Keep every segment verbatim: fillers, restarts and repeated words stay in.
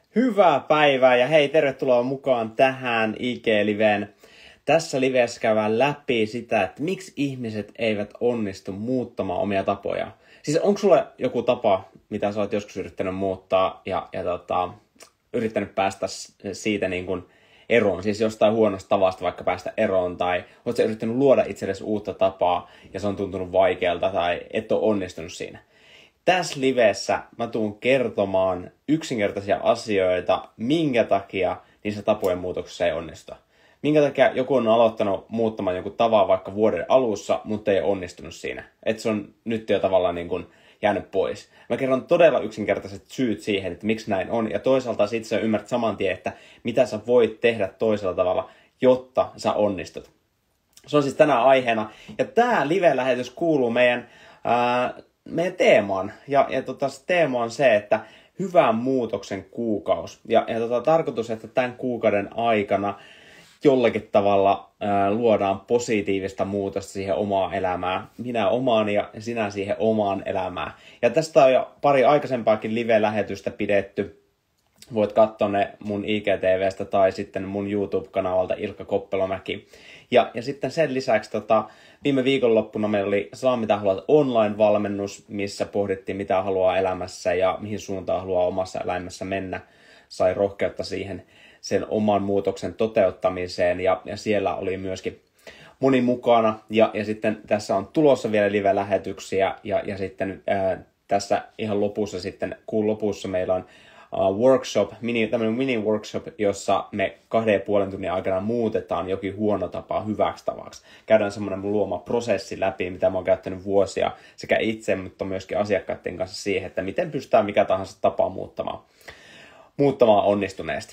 Hyvää päivää ja hei, tervetuloa mukaan tähän I G-liveen. Tässä liveessä käydään läpi sitä, että miksi ihmiset eivät onnistu muuttamaan omia tapoja. Siis onko sulla joku tapa, mitä sä oot joskus yrittänyt muuttaa ja, ja tota, yrittänyt päästä siitä niin kuin eroon, siis jostain huonosta tavasta vaikka päästä eroon, tai oot sä yrittänyt luoda itsellesi uutta tapaa ja se on tuntunut vaikealta tai et ole onnistunut siinä. Tässä livessä mä tuun kertomaan yksinkertaisia asioita, minkä takia niissä tapojen muutoksissa ei onnistu. Minkä takia joku on aloittanut muuttamaan jonkun tavan vaikka vuoden alussa, mutta ei onnistunut siinä. Että se on nyt jo tavallaan niin kuin jäänyt pois. Mä kerron todella yksinkertaiset syyt siihen, että miksi näin on. Ja toisaalta sit sä ymmärrät saman tien, että mitä sä voit tehdä toisella tavalla, jotta sä onnistut. Se on siis tänään aiheena. Ja tää live-lähetys kuuluu meidän... Ää, meidän teemaan. Ja, ja tota, se teema on se, että hyvän muutoksen kuukausi. Ja, ja tota, tarkoitus, että tämän kuukauden aikana jollakin tavalla ää, luodaan positiivista muutosta siihen omaan elämään. Minä omaan ja sinä siihen omaan elämään. Ja tästä on jo pari aikaisempaakin live-lähetystä pidetty. Voit katsoa ne mun I G T V:stä tai sitten mun YouTube-kanavalta Ilkka Koppelomäki. Ja, ja sitten sen lisäksi tota, viime viikonloppuna meillä oli Saa mitä haluat online-valmennus, missä pohdittiin mitä haluaa elämässä ja mihin suuntaan haluaa omassa elämässä mennä. Sai rohkeutta siihen sen oman muutoksen toteuttamiseen ja, ja siellä oli myöskin moni mukana. Ja, ja sitten tässä on tulossa vielä live-lähetyksiä ja, ja sitten ää, tässä ihan lopussa sitten, kuun lopussa meillä on Uh, workshop, mini, tämmöinen mini-workshop, jossa me kahden ja puolen tunnin aikana muutetaan jokin huono tapa hyväksi tavaksi. Käydään semmoinen mun luoma prosessi läpi, mitä mä oon käyttänyt vuosia sekä itse, mutta myöskin asiakkaiden kanssa siihen, että miten pystytään mikä tahansa tapa muuttamaan, muuttamaan onnistuneesti.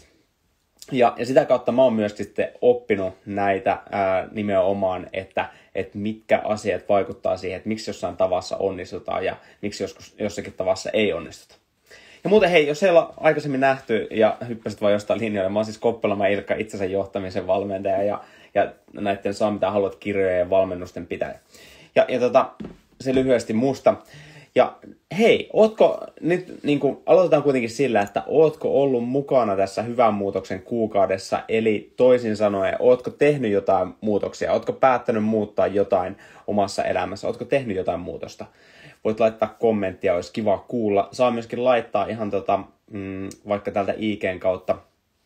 Ja, ja sitä kautta mä oon myöskin sitten oppinut näitä ää, nimenomaan, että, että mitkä asiat vaikuttaa siihen, että miksi jossain tavassa onnistutaan ja miksi joskus, jossakin tavassa ei onnistuta. Ja muuten hei, jos ei ole aikaisemmin nähty ja hyppäsit vaan jostain linjoille, mä oon siis Koppelomäki Ilkka, itsensä johtamisen valmentaja ja, ja näiden Saa mitä haluat kirjojen ja valmennusten pitäjä. Ja, ja tota, se lyhyesti musta. Ja hei, ootko nyt, niin kuin, aloitetaan kuitenkin sillä, että ootko ollut mukana tässä hyvän muutoksen kuukaudessa, eli toisin sanoen, ootko tehnyt jotain muutoksia, ootko päättänyt muuttaa jotain omassa elämässä, ootko tehnyt jotain muutosta. Voit laittaa kommenttia, olisi kiva kuulla. Saa myöskin laittaa ihan tota, mm, vaikka täältä I G:n kautta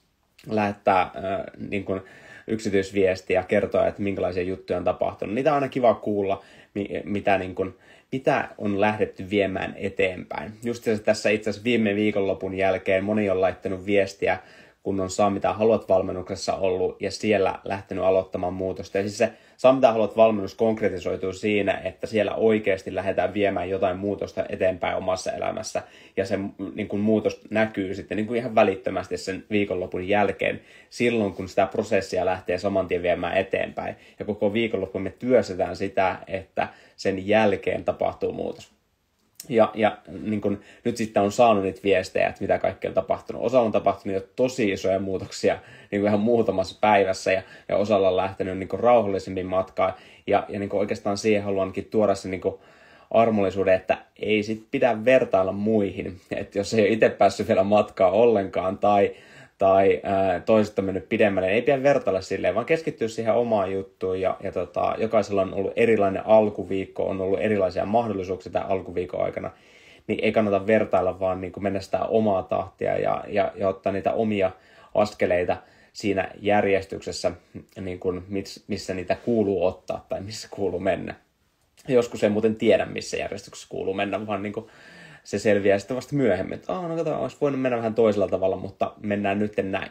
lähettää äh, niin kuin yksityisviestiä ja kertoa, että minkälaisia juttuja on tapahtunut. Niitä on aina kiva kuulla, mitä, niin kuin, mitä on lähdetty viemään eteenpäin. Just tässä itse asiassa viime viikonlopun jälkeen moni on laittanut viestiä, kun on Saa mitä haluat valmennuksessa ollut ja siellä lähtenyt aloittamaan muutosta. Ja siis se Saa mitä haluat valmennus konkretisoituu siinä, että siellä oikeasti lähdetään viemään jotain muutosta eteenpäin omassa elämässä. Ja se niin kuin muutos näkyy sitten niin kuin ihan välittömästi sen viikonlopun jälkeen, silloin kun sitä prosessia lähtee saman tien viemään eteenpäin. Ja koko viikonloppu me työstetään sitä, että sen jälkeen tapahtuu muutos. Ja, ja niin kun, nyt sitten on saanut niitä viestejä, että mitä kaikkea on tapahtunut. Osalla on tapahtunut jo tosi isoja muutoksia niin kuin ihan muutamassa päivässä ja, ja osalla on lähtenyt niin kuin rauhallisemmin matkaan. Ja, ja niin kuin oikeastaan siihen haluankin tuoda se niin kuin armollisuuden, että ei sit pidä vertailla muihin. Että jos ei ole itse päässyt vielä matkaa ollenkaan tai, tai ää, toiset on mennyt pidemmälle, niin ei pidä vertailla silleen, vaan keskittyä siihen omaan juttuun. Ja, ja tota, jokaisella on ollut erilainen alkuviikko, on ollut erilaisia mahdollisuuksia tämän alkuviikon aikana. Niin ei kannata vertailla, vaan niin kuin mennä sitä omaa tahtia ja, ja, ja ottaa niitä omia askeleita siinä järjestyksessä, niin kuin missä niitä kuuluu ottaa tai missä kuuluu mennä. Joskus ei muuten tiedä, missä järjestyksessä kuuluu mennä, vaan niin kuin se selviää sitten vasta myöhemmin, että oh, no katsotaan, olisi voinut mennä vähän toisella tavalla, mutta mennään nyt näin.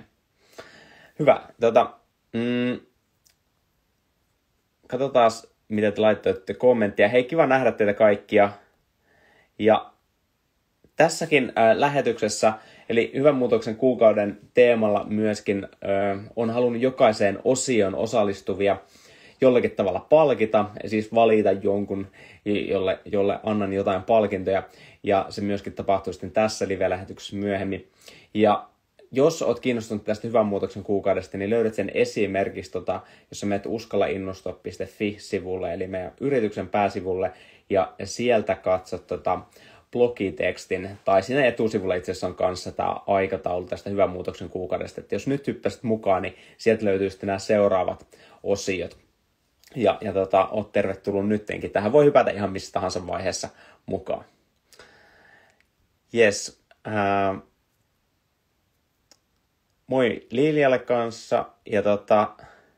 Hyvä. Tota, mm, katsotaan, mitä te laittoitte kommenttia. Hei, kiva nähdä teitä kaikkia. Ja tässäkin äh, lähetyksessä, eli hyvän muutoksen kuukauden teemalla myöskin äh, on halunnut jokaiseen osioon osallistuvia jollakin tavalla palkita, siis valita jonkun, jolle, jolle annan jotain palkintoja, ja se myöskin tapahtuu sitten tässä live-lähetyksessä myöhemmin. Ja jos olet kiinnostunut tästä hyvän muutoksen kuukaudesta, niin löydät sen esimerkistöltä, jossa menet uskallainnostua piste fi-sivulle, eli meidän yrityksen pääsivulle, ja sieltä katsot tota blogitekstin, tai siinä etusivulla itse asiassa on kanssa tämä aikataulu tästä hyvän muutoksen kuukaudesta, että jos nyt hyppäsit mukaan, niin sieltä löytyy sitten nämä seuraavat osiot. Ja, ja tota, oot tervetullut nyttenkin. Tähän voi hypätä ihan missä tahansa vaiheessa mukaan. Yes. Äh, moi Liilialle kanssa. Ja tota,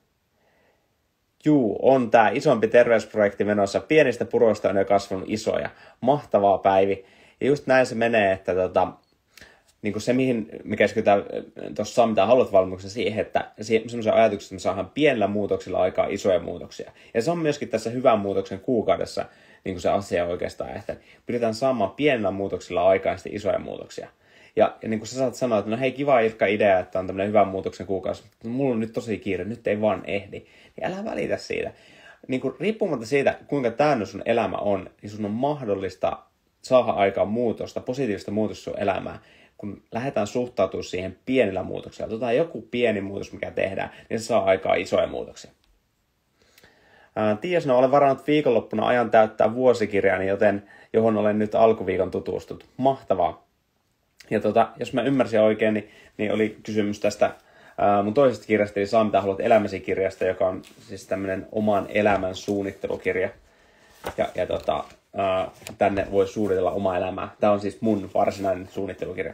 juu, on tää isompi terveysprojekti menossa. Pienistä puroista on jo kasvanut isoja. Mahtavaa päivi. Ja just näin se menee, että tota, niin kuin se, mihin me keskitytään tuossa mitä haluat valmennuksen siihen, että semmoisen ajatuksen, että me saadaan pienellä muutoksilla aikaa isoja muutoksia. Ja se on myöskin tässä hyvän muutoksen kuukaudessa niin kuin se asia oikeastaan, että pyritään saamaan pienellä muutoksilla aikaan sitten isoja muutoksia. Ja, ja niin kuin sä saat sanoa, että no hei, kiva Ilkka idea, että on tämmöinen hyvän muutoksen kuukausi, mutta mulla on nyt tosi kiire, nyt ei vaan ehdi. Niin älä välitä siitä. Niin kuin riippumatta siitä, kuinka täynnä sun elämä on, niin sun on mahdollista saada aikaan muutosta, positiivista muutosta sun elämään, kun lähdetään suhtautumaan siihen pienillä muutoksilla. Tota joku pieni muutos, mikä tehdään, niin se saa aikaa isoja muutoksia. Tiias, no olen varannut viikonloppuna ajan täyttää vuosikirjani, joten johon olen nyt alkuviikon tutustunut. Mahtavaa. Ja tota, jos mä ymmärsin oikein, niin, niin oli kysymys tästä ää, mun toisesta kirjasta, eli Saa mitä haluat elämäsi kirjasta, joka on siis tämmöinen oman elämän suunnittelukirja. Ja, ja tota, ää, tänne voi suunnitella omaa elämää. Tämä on siis mun varsinainen suunnittelukirja.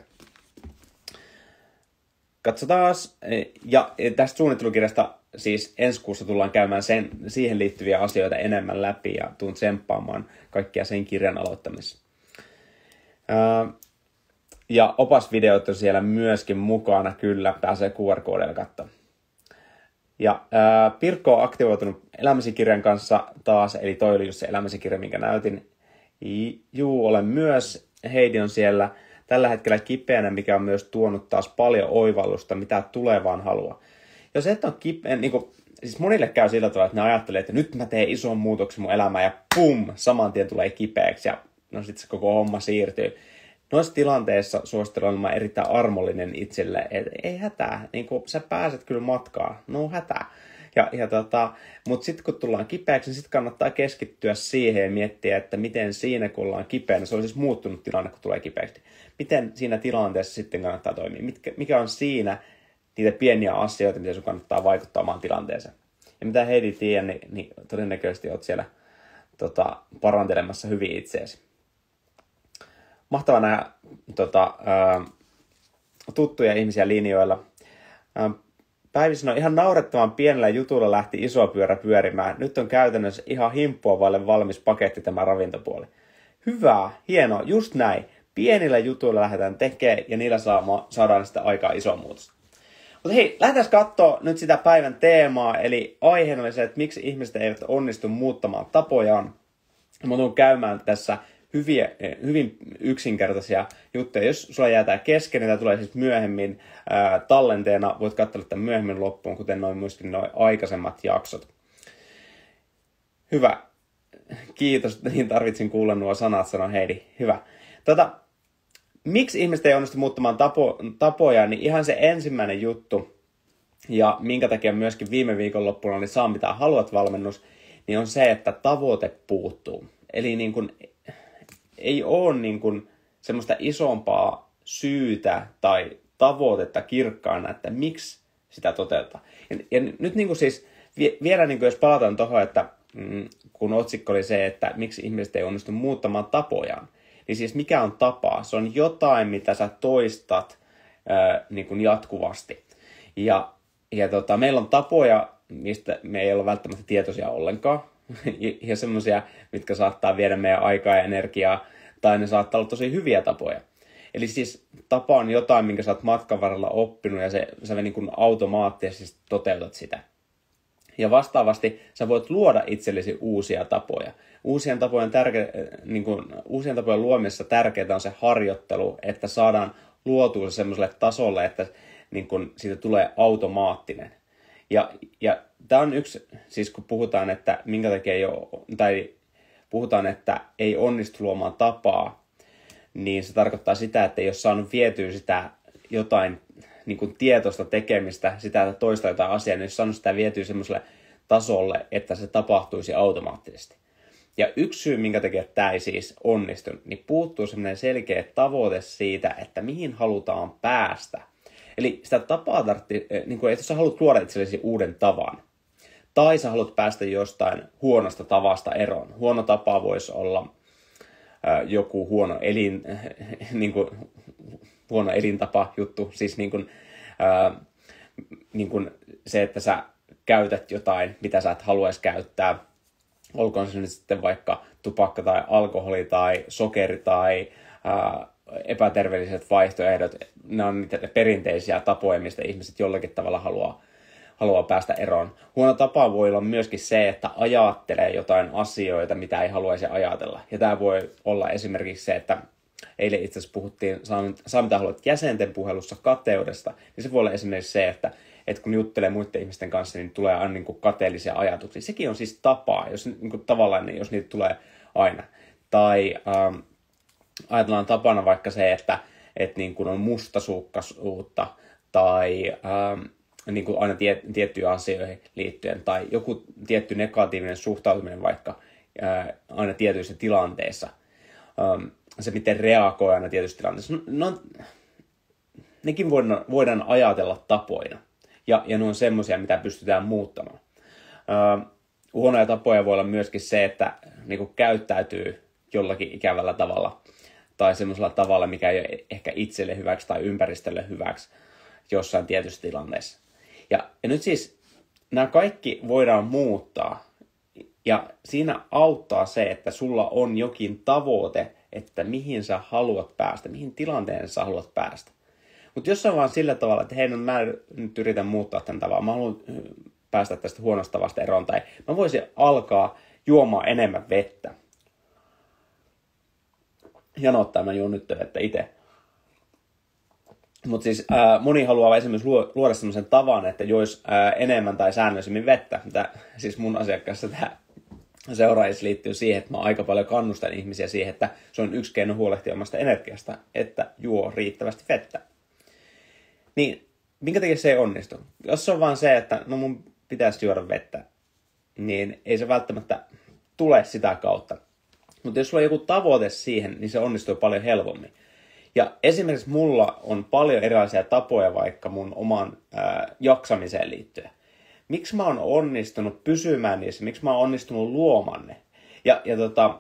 Katsotaan. Ja tästä suunnittelukirjasta siis ensi kuussa tullaan käymään sen, siihen liittyviä asioita enemmän läpi ja tuun tsemppaamaan kaikkia sen kirjan aloittamisessa. Ää, Ja opasvideot on siellä myöskin mukana, kyllä, pääsee Q R-koodeilla katsomaan. Ja ää, Pirkko on aktivoitunut elämäsi kirjan kanssa taas, eli toi oli just se elämäsi kirja, minkä näytin. Juu, olen myös. Heidi on siellä tällä hetkellä kipeänä, mikä on myös tuonut taas paljon oivallusta, mitä tulevaan haluaa. Jos et ole kipeä, niin kuin, siis monille käy sillä tavalla, että ne ajattelee, että nyt mä teen ison muutoksen mun elämään ja pum, saman tien tulee kipeäksi ja no sit se koko homma siirtyy. Noissa tilanteissa suosittelen olemaan erittäin armollinen itselle, että ei hätää, niin kun sä pääset kyllä matkaan, no hätää. Ja, ja tota, mutta sitten kun tullaan kipeäksi, niin sitten kannattaa keskittyä siihen ja miettiä, että miten siinä kun ollaan kipeänä, se on siis muuttunut tilanne, kun tulee kipeäksi. Miten siinä tilanteessa sitten kannattaa toimia, Mitkä, mikä on siinä niitä pieniä asioita, miten sun kannattaa vaikuttaa omaan tilanteeseen. Ja mitä Heidi tiedä, niin, niin todennäköisesti oot siellä tota, parantelemassa hyvin itseäsi. Mahtavaa nähdä tota, ää, tuttuja ihmisiä linjoilla. Ää, Päivisin on ihan naurettavan pienellä jutulla lähti iso pyörä pyörimään. Nyt on käytännössä ihan himppua vaille valmis paketti tämä ravintopuoli. Hyvä, hienoa, just näin. Pienillä jutuilla lähdetään tekemään ja niillä saama, saadaan sitä aikaa iso muutos. Mutta hei, lähdetään katsoa nyt sitä päivän teemaa. Eli aiheena oli se, että miksi ihmiset eivät onnistu muuttamaan tapojaan. Mä tulen käymään tässä Hyviä, hyvin yksinkertaisia juttuja. Jos sulla jää tää kesken, niin tää tulee siis myöhemmin ää, tallenteena. Voit katsella tämän myöhemmin loppuun, kuten noin myöskin noin aikaisemmat jaksot. Hyvä. Kiitos, niin tarvitsin kuulla nuo sanat, sanoi Heidi. Hyvä. Tota, miksi ihmiset ei onnistu muuttamaan tapo, tapoja, niin ihan se ensimmäinen juttu, ja minkä takia myöskin viime viikonloppuna oli Saa mitä haluat -valmennus, niin on se, että tavoite puuttuu. Eli niin kuin ei ole niin kuin semmoista isompaa syytä tai tavoitetta kirkkaana, että miksi sitä toteutetaan. Ja, ja nyt niin kuin siis vielä niin kuin jos palataan tuohon, että mm, kun otsikko oli se, että miksi ihmiset ei onnistu muuttamaan tapojaan, niin siis mikä on tapa? Se on jotain, mitä sä toistat ää, niin kuin jatkuvasti. Ja, ja tota, meillä on tapoja, mistä me ei ole välttämättä tietoisia ollenkaan. Ja semmoisia, mitkä saattaa viedä meidän aikaa ja energiaa, tai ne saattaa olla tosi hyviä tapoja. Eli siis tapa on jotain, minkä sä oot matkan varrella oppinut, ja se, sä niin kuin automaattisesti toteutat sitä. Ja vastaavasti sä voit luoda itsellesi uusia tapoja. Uusien tapojen, tärke, niin kuin, uusien tapojen luomisessa tärkeää on se harjoittelu, että saadaan luotua semmoiselle tasolle, että niin kuin, siitä tulee automaattinen. Ja, ja tämä on yksi, siis kun puhutaan, että minkä takia ei ole, tai puhutaan, että ei onnistu luomaan tapaa, niin se tarkoittaa sitä, että ei ole saanut vietyä sitä jotain niin kuin tietoista tekemistä, sitä toista jotain asiaa, niin ei ole saanut sitä vietyä semmoiselle tasolle, että se tapahtuisi automaattisesti. Ja yksi syy, minkä takia tämä ei siis onnistu, niin puuttuu semmoinen selkeä tavoite siitä, että mihin halutaan päästä. Eli sitä tapaa tarvitsee, niin kuin, että jos sä haluat luoda itsellesi uuden tavan, tai sä haluat päästä jostain huonosta tavasta eroon. Huono tapa voisi olla äh, joku huono, elin, äh, niin kuin, huono elintapa juttu, siis niin kuin, äh, niin kuin se, että sä käytät jotain, mitä sä et haluaisi käyttää. Olkoon se nyt sitten vaikka tupakka tai alkoholi tai sokeri tai ää, epäterveelliset vaihtoehdot. Ne on niitä perinteisiä tapoja, mistä ihmiset jollakin tavalla haluaa, haluaa päästä eroon. Huono tapa voi olla myöskin se, että ajattelee jotain asioita, mitä ei haluaisi ajatella. Ja tämä voi olla esimerkiksi se, että eilen itse asiassa puhuttiin Saa mitä haluat jäsenten puhelussa kateudesta. Niin se voi olla esimerkiksi se, että että kun juttelee muiden ihmisten kanssa, niin tulee aina niin kuin kateellisia ajatuksia. Sekin on siis tapaa, jos, niin kuin tavallaan, niin jos niitä tulee aina. Tai ähm, ajatellaan tapana vaikka se, että et niin kuin on mustasukkaisuutta tai ähm, niin kuin aina tie, tiettyihin asioihin liittyen. Tai joku tietty negatiivinen suhtautuminen vaikka äh, aina tietyissä tilanteissa. Ähm, se, miten reagoi aina tietyissä tilanteissa. No, no, nekin voidaan, voidaan ajatella tapoina. Ja, ja ne on semmoisia, mitä pystytään muuttamaan. Öö, huonoja tapoja voi olla myöskin se, että niin kuin käyttäytyy jollakin ikävällä tavalla. Tai semmoisella tavalla, mikä ei ole ehkä itselle hyväksi tai ympäristölle hyväksi jossain tietyssä tilanteessa. Ja, ja nyt siis nämä kaikki voidaan muuttaa. Ja siinä auttaa se, että sulla on jokin tavoite, että mihin sä haluat päästä, mihin tilanteeseen sä haluat päästä. Mutta jos on vaan sillä tavalla, että hei, no mä nyt yritän muuttaa tämän tavan, mä haluan päästä tästä huonosta tavasta eroon, tai mä voisin alkaa juomaan enemmän vettä. Janottaa, mä juon nyt vettä itse. Mutta siis ää, moni haluaa esimerkiksi luoda sellaisen tavan, että jois ää, enemmän tai säännöllisemmin vettä. Mitä, siis mun asiakkaassa tämä seuraajissa liittyy siihen, että mä aika paljon kannustan ihmisiä siihen, että se on yksi keino huolehtia omasta energiasta, että juo riittävästi vettä. Niin, minkä takia se ei onnistu? Jos se on vaan se, että no mun pitäisi juoda vettä, niin ei se välttämättä tule sitä kautta. Mutta jos sulla on joku tavoite siihen, niin se onnistuu paljon helpommin. Ja esimerkiksi mulla on paljon erilaisia tapoja vaikka mun oman ää, jaksamiseen liittyen. Miksi mä oon onnistunut pysymään niissä? Miksi mä oon onnistunut luomaan ne? Ja, ja tota,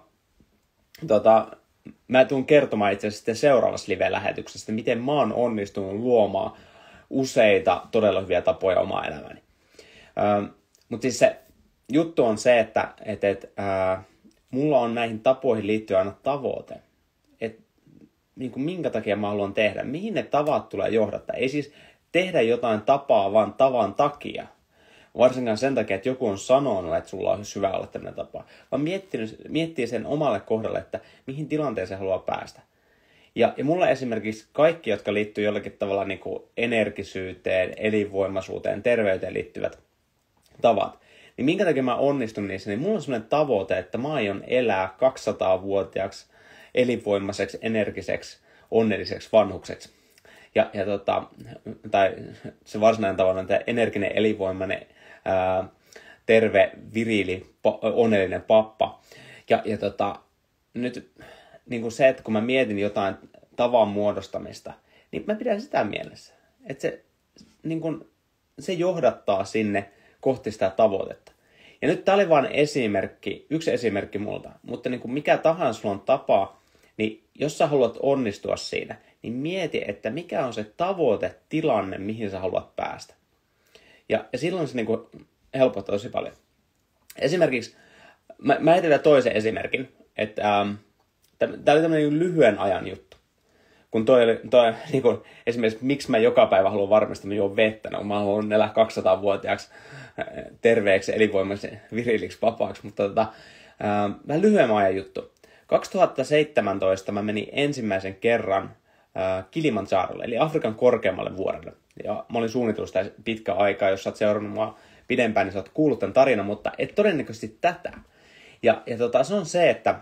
tota, mä tuun kertomaan itse asiassa sitten seuraavassa live-lähetyksessä, miten mä oon onnistunut luomaan useita todella hyviä tapoja omaa elämäni. Ähm, Mutta siis se juttu on se, että et, et, äh, mulla on näihin tapoihin liittyen aina tavoite. Että niin kuin minkä takia mä haluan tehdä, mihin ne tavat tulee johdattaa. Ei siis tehdä jotain tapaa vaan tavan takia. Varsinkaan sen takia, että joku on sanonut, että sulla on hyvä olla tämmöinen tapa. Vaan miettii sen omalle kohdalle, että mihin tilanteeseen haluaa päästä. Ja, ja mulla esimerkiksi kaikki, jotka liittyy jollakin tavalla niin kuin energisyyteen, elinvoimaisuuteen, terveyteen liittyvät tavat, niin minkä takia mä onnistun niissä, niin mulla on sellainen tavoite, että mä aion elää kaksisataavuotiaaksi, elinvoimaiseksi, energiseksi, onnelliseksi vanhukseksi. Ja, ja tota, tai se varsinainen tavalla on tämä energinen, elinvoimainen, ää, terve, viriili, pa, onnellinen pappa. Ja, ja tota, nyt niin kuin se, että kun mä mietin jotain tavan muodostamista, niin mä pidän sitä mielessä. Että se, niin kuin, se johdattaa sinne kohti sitä tavoitetta. Ja nyt tää oli vain esimerkki, yksi esimerkki multa. Mutta niin kuin mikä tahansa sulla on tapa, niin jos sä haluat onnistua siinä, niin mieti, että mikä on se tavoite, tilanne, mihin sä haluat päästä. Ja, ja silloin se niin kuin helpottaa tosi paljon. Esimerkiksi, mä, mä heitän toisen esimerkin, että ähm, tämä oli tämmöinen lyhyen ajan juttu. Kun toi, toi niin kuin, esimerkiksi, miksi mä joka päivä haluan varmistaa, että mä juon vettä, no mä haluan elää kaksisataavuotiaaksi terveeksi, elinvoimaisen, viriliksi, vapaaksi, mutta tota, ähm, vähän lyhyen ajan juttu. kaksituhattaseitsemäntoista mä menin ensimmäisen kerran äh, Kilimanjarolle, eli Afrikan korkeammalle vuorelle. Ja mä olin suunnitellut sitä pitkä aikaa, jos sä oot seurannut mua pidempään, niin sä oot kuullut tämän tarinan, mutta et todennäköisesti tätä. Ja, ja tota, se on se, että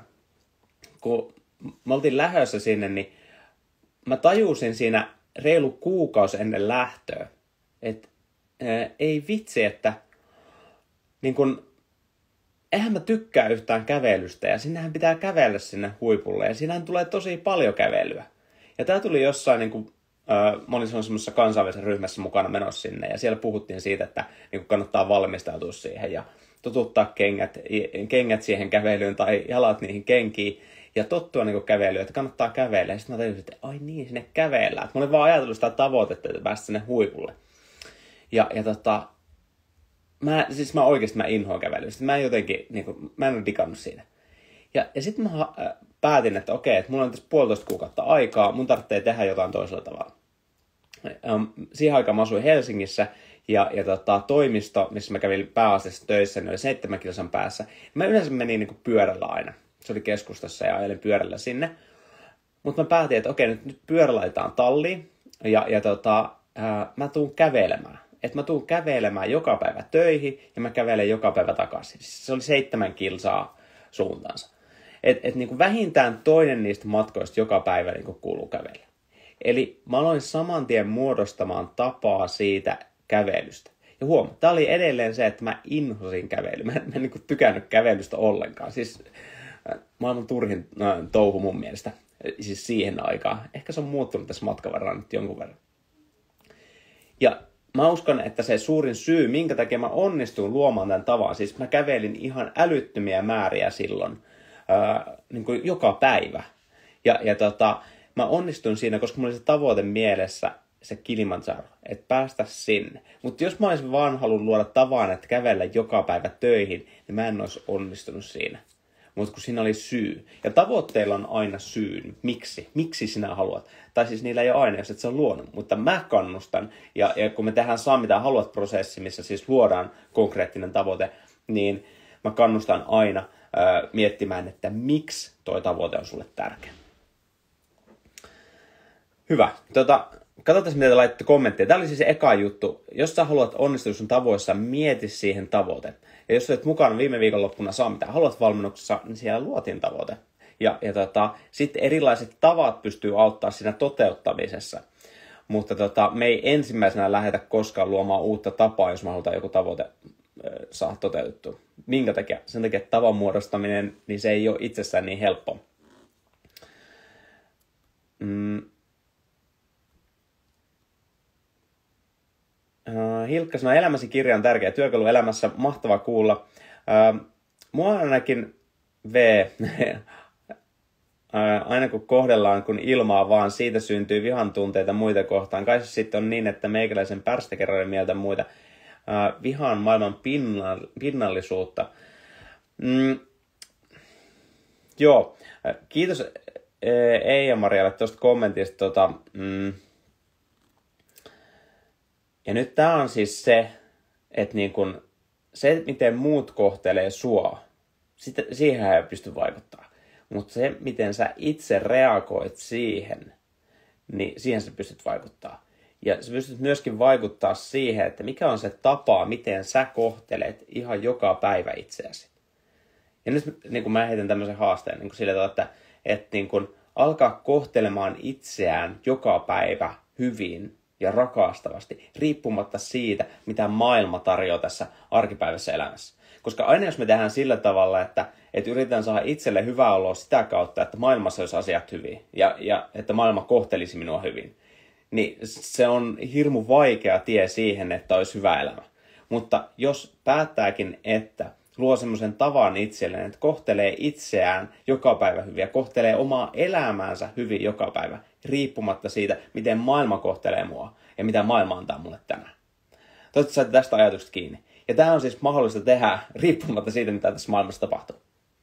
kun me oltiin lähdössä sinne, niin mä tajusin siinä reilu kuukausi ennen lähtöä, että ää, ei vitsi, että niin kun, eihän mä tykkää yhtään kävelystä ja sinnehän pitää kävellä sinne huipulle ja siinähän tulee tosi paljon kävelyä. Ja tää tuli jossain, niin kuin, äh, mä olin semmoisessa kansainvälisessä ryhmässä mukana menossa sinne ja siellä puhuttiin siitä, että niin kuin kannattaa valmistautua siihen ja totuttaa kengät, kengät siihen kävelyyn tai jalat niihin kenkiin ja tottua niin kuin kävelyyn, että kannattaa kävellä. Ja sitten mä tajusin, että ai niin, sinne kävellään. Mä olin vaan ajatellut sitä tavoitetta, että päästä sinne huipulle. Ja, ja tota, mä, siis mä oikeasti mä inhoan kävelyä. Sitten mä en jotenkin, niin kuin, mä en ole digannut siinä. Ja, ja sitten mä äh, päätin, että okei, että mulla on tässä puolitoista kuukautta aikaa, mun tarvitsee tehdä jotain toisella tavalla. Ähm, siihen aikaan mä asuin Helsingissä ja, ja tota, toimisto, missä mä kävin pääasiassa töissä, niin oli seitsemän kilsan päässä. Mä yleensä menin niin kuin pyörällä aina. Se oli keskustassa ja ajelin pyörällä sinne. Mutta mä päätin, että okei, nyt, nyt pyörä laitetaan talliin ja, ja tota, ää, mä tuun kävelemään. Että mä tuun kävelemään joka päivä töihin ja mä kävelen joka päivä takaisin. Siis se oli seitsemän kilsaa suuntaansa. Että et niinku vähintään toinen niistä matkoista joka päivä niinku kuuluu kävellä. Eli mä aloin saman tien muodostamaan tapaa siitä kävelystä. Ja huom, tää oli edelleen se, että mä inhosin kävelyä. Mä en, mä en niinku tykännyt kävelystä ollenkaan. Siis maailman turhin no, touhu mun mielestä. Siis siihen aikaan. Ehkä se on muuttunut tässä matkan varrella nyt jonkun verran. Ja mä uskon, että se suurin syy, minkä takia mä onnistuin luomaan tämän tavan, siis mä kävelin ihan älyttömiä määriä silloin, ää, niin kuin joka päivä. Ja, ja tota, mä onnistuin siinä, koska mulla oli se tavoite mielessä, se Kilimanjaro, että päästä sinne. Mutta jos mä olisin vaan halunnut luoda tavan, että kävellä joka päivä töihin, niin mä en olisi onnistunut siinä. Mutta kun siinä oli syy. Ja tavoitteilla on aina syy. Miksi? Miksi sinä haluat? Tai siis niillä ei ole aina, jos et se on luonut. Mutta mä kannustan. Ja, ja kun me tehdään saa mitä haluat prosessi, missä siis luodaan konkreettinen tavoite, niin mä kannustan aina ää, miettimään, että miksi toi tavoite on sulle tärkeä. Hyvä. Tota, katsotaan, mitä te laitatte kommentteja. Tämä oli siis se eka juttu. Jos sä haluat onnistua sun tavoissa, mieti siihen tavoite. Ja jos olet mukana viime viikonloppuna saa mitä haluat valmennuksessa, niin siellä luotiin tavoite. Ja, ja tota, sitten erilaiset tavat pystyy auttaa siinä toteuttamisessa. Mutta tota, me ei ensimmäisenä lähdetä koskaan luomaan uutta tapaa, jos me halutaan joku tavoite äh, saada toteutettua. Minkä takia? Sen takia, että tavan muodostaminen, niin se ei ole itsessään niin helppo. Mm. Uh, Hilkka sanoi, elämäsi kirja on tärkeä työkalu elämässä, mahtava kuulla. Uh, mua ainakin V, uh, aina kun kohdellaan kun ilmaa vaan, siitä syntyy vihan tunteita muita kohtaan. Kai se sitten on niin, että meikäläisen pärstäkerroiden mieltä muita. Uh, vihaan maailman pinnall, pinnallisuutta. Mm, joo, uh, kiitos Eija-Marialle tuosta kommentista. Tota, mm, Ja nyt tää on siis se, että niin kun, se, miten muut kohtelee sua, sitä, siihen ei pysty vaikuttaa. Mutta se, miten sä itse reagoit siihen, niin siihen sä pystyt vaikuttaa. Ja sä pystyt myöskin vaikuttaa siihen, että mikä on se tapa, miten sä kohtelet ihan joka päivä itseäsi. Ja nyt niin kun mä heitän tämmöisen haasteen niin sillä tavalla, että, että niin kun alkaa kohtelemaan itseään joka päivä hyvin ja rakastavasti, riippumatta siitä, mitä maailma tarjoaa tässä arkipäivässä elämässä. Koska aina jos me tehdään sillä tavalla, että, että yritetään saada itselle hyvää oloa sitä kautta, että maailmassa olisi asiat hyvin ja, ja että maailma kohtelisi minua hyvin, niin se on hirmu vaikea tie siihen, että olisi hyvä elämä. Mutta jos päättääkin, että luo semmoisen tavan itselleen, että kohtelee itseään joka päivä hyvin ja kohtelee omaa elämäänsä hyvin joka päivä, riippumatta siitä, miten maailma kohtelee mua ja mitä maailma antaa mulle tänään. Toivottavasti saitte tästä ajatusta kiinni. Ja tämä on siis mahdollista tehdä riippumatta siitä, mitä tässä maailmassa tapahtuu.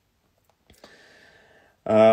Öö,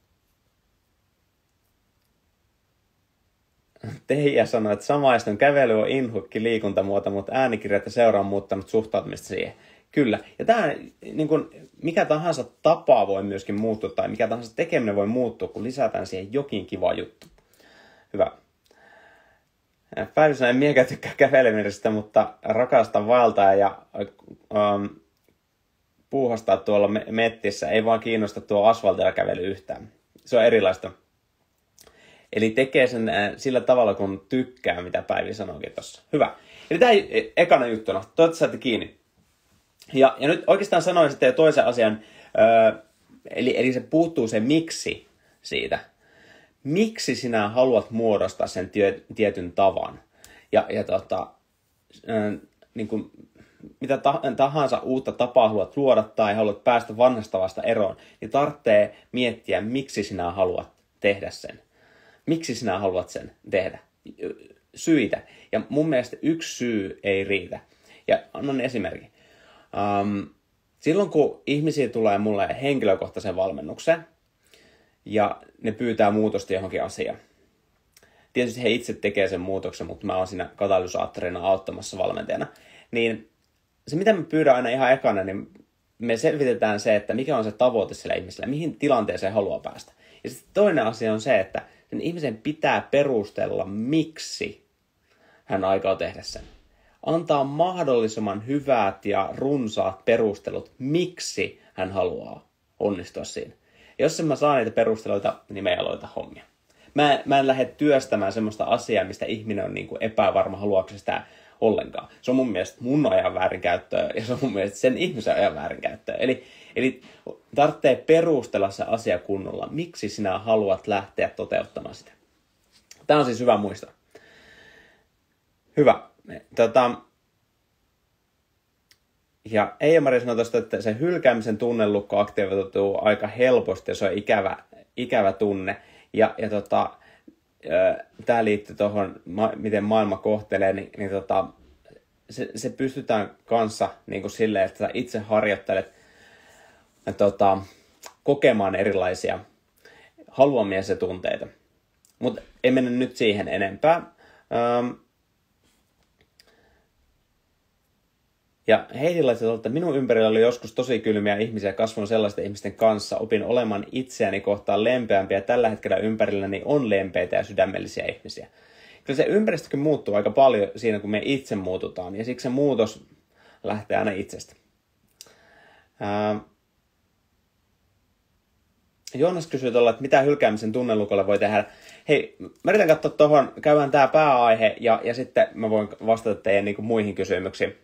Teija sanoi, että samaistun kävely on inhukki liikuntamuoto, mutta äänikirjat ja seura on muuttanut suhtautumista siihen. Kyllä. Ja tämä, niin kuin, mikä tahansa tapa voi myöskin muuttua, tai mikä tahansa tekeminen voi muuttua, kun lisätään siihen jokin kiva juttu. Hyvä. Päivi sanoi, en miekään tykkää kävelemisestä, mutta rakastan vaeltaa ja ähm, puuhastaa tuolla mettissä. Ei vaan kiinnosta tuo asfaltilla kävely yhtään. Se on erilaista. Eli tekee sen äh, sillä tavalla, kun tykkää, mitä Päivi sanoikin tuossa. Hyvä. Eli tämä ekana juttuna. Toivottavasti saatte kiinni. Ja, ja nyt oikeastaan sanoin sitten jo toisen asian, öö, eli, eli se puuttuu se miksi siitä. Miksi sinä haluat muodostaa sen tie, tietyn tavan? Ja, ja tota, öö, niin kuin, mitä tahansa uutta tapaa haluat luoda tai haluat päästä vanhasta vasta eroon, niin tarvitsee miettiä, miksi sinä haluat tehdä sen. Miksi sinä haluat sen tehdä? Syitä. Ja mun mielestä yksi syy ei riitä. Ja annan esimerkin. Um, silloin kun ihmisiä tulee mulle henkilökohtaisen valmennukseen ja ne pyytää muutosta johonkin asiaan. Tietysti he itse tekee sen muutoksen, mutta mä oon siinä katalysaattorina auttamassa valmentajana. Niin se mitä mä pyydän aina ihan ekana, niin me selvitetään se, että mikä on se tavoite sillä ihmisellä, mihin tilanteeseen haluaa päästä. Ja sitten toinen asia on se, että sen ihmisen pitää perustella, miksi hän aikoo tehdä sen. Antaa mahdollisimman hyvät ja runsaat perustelut, miksi hän haluaa onnistua siinä. Jos en mä saa niitä perusteluita, niin me ei aloita hommia. Mä, mä en lähde työstämään semmoista asiaa, mistä ihminen on niin kuin epävarma, haluaako sitä ollenkaan. Se on mun mielestä mun ajan väärinkäyttöä ja se on mun mielestä sen ihmisen ajan väärinkäyttöä. Eli, eli tarvitsee perustella se asia kunnolla, miksi sinä haluat lähteä toteuttamaan sitä. Tämä on siis hyvä muistaa. Hyvä. Tota, ja Eija-Mari sanoi tuosta, että se hylkäämisen tunnelukko aktivoituu aika helposti ja se on ikävä, ikävä tunne. Ja, ja tota, tämä liittyy tuohon, miten maailma kohtelee, niin, niin tota, se, se pystytään kanssa niin kuin silleen, että itse harjoittelet tota, kokemaan erilaisia haluamia se tunteita. Mutta ei mennä nyt siihen enempää. Ähm, Ja Heidi laittoi, että minun ympärillä oli joskus tosi kylmiä ihmisiä, kasvun sellaisten ihmisten kanssa, opin olemaan itseäni kohtaan lempeämpiä, ja tällä hetkellä ympärilläni on lempeitä ja sydämellisiä ihmisiä. Kyllä se ympäristökin muuttuu aika paljon siinä, kun me itse muututaan, ja siksi se muutos lähtee aina itsestä. Ää... Joonas kysyy tuolla, että mitä hylkäämisen tunnelukolle voi tehdä. Hei, mä yritän katsoa tuohon, käydään tämä pääaihe, ja, ja sitten mä voin vastata teidän niin kuin muihin kysymyksiin.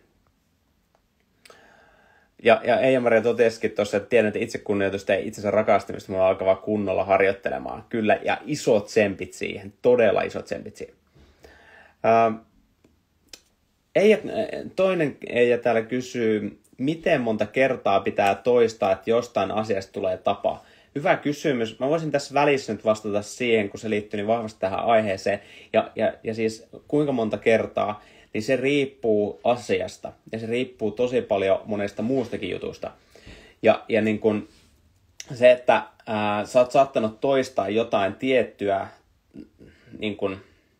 Ja, ja Eija-Maria totesikin tuossa, että tiedän, että itsekunnioitusta ja itsensä rakastamista mä alkava kunnolla harjoittelemaan. Kyllä, ja isot tsempit siihen, todella isot tsempit siihen. Ää, Eija, toinen Eija täällä kysyy, miten monta kertaa pitää toistaa, että jostain asiasta tulee tapa? Hyvä kysymys. Mä voisin tässä välissä nyt vastata siihen, kun se liittyy niin vahvasti tähän aiheeseen. Ja, ja, ja siis kuinka monta kertaa, niin se riippuu asiasta. Ja se riippuu tosi paljon monesta muustakin jutusta. Ja, ja niin kun se, että ää, sä oot saattanut toistaa jotain tiettyä niin kun,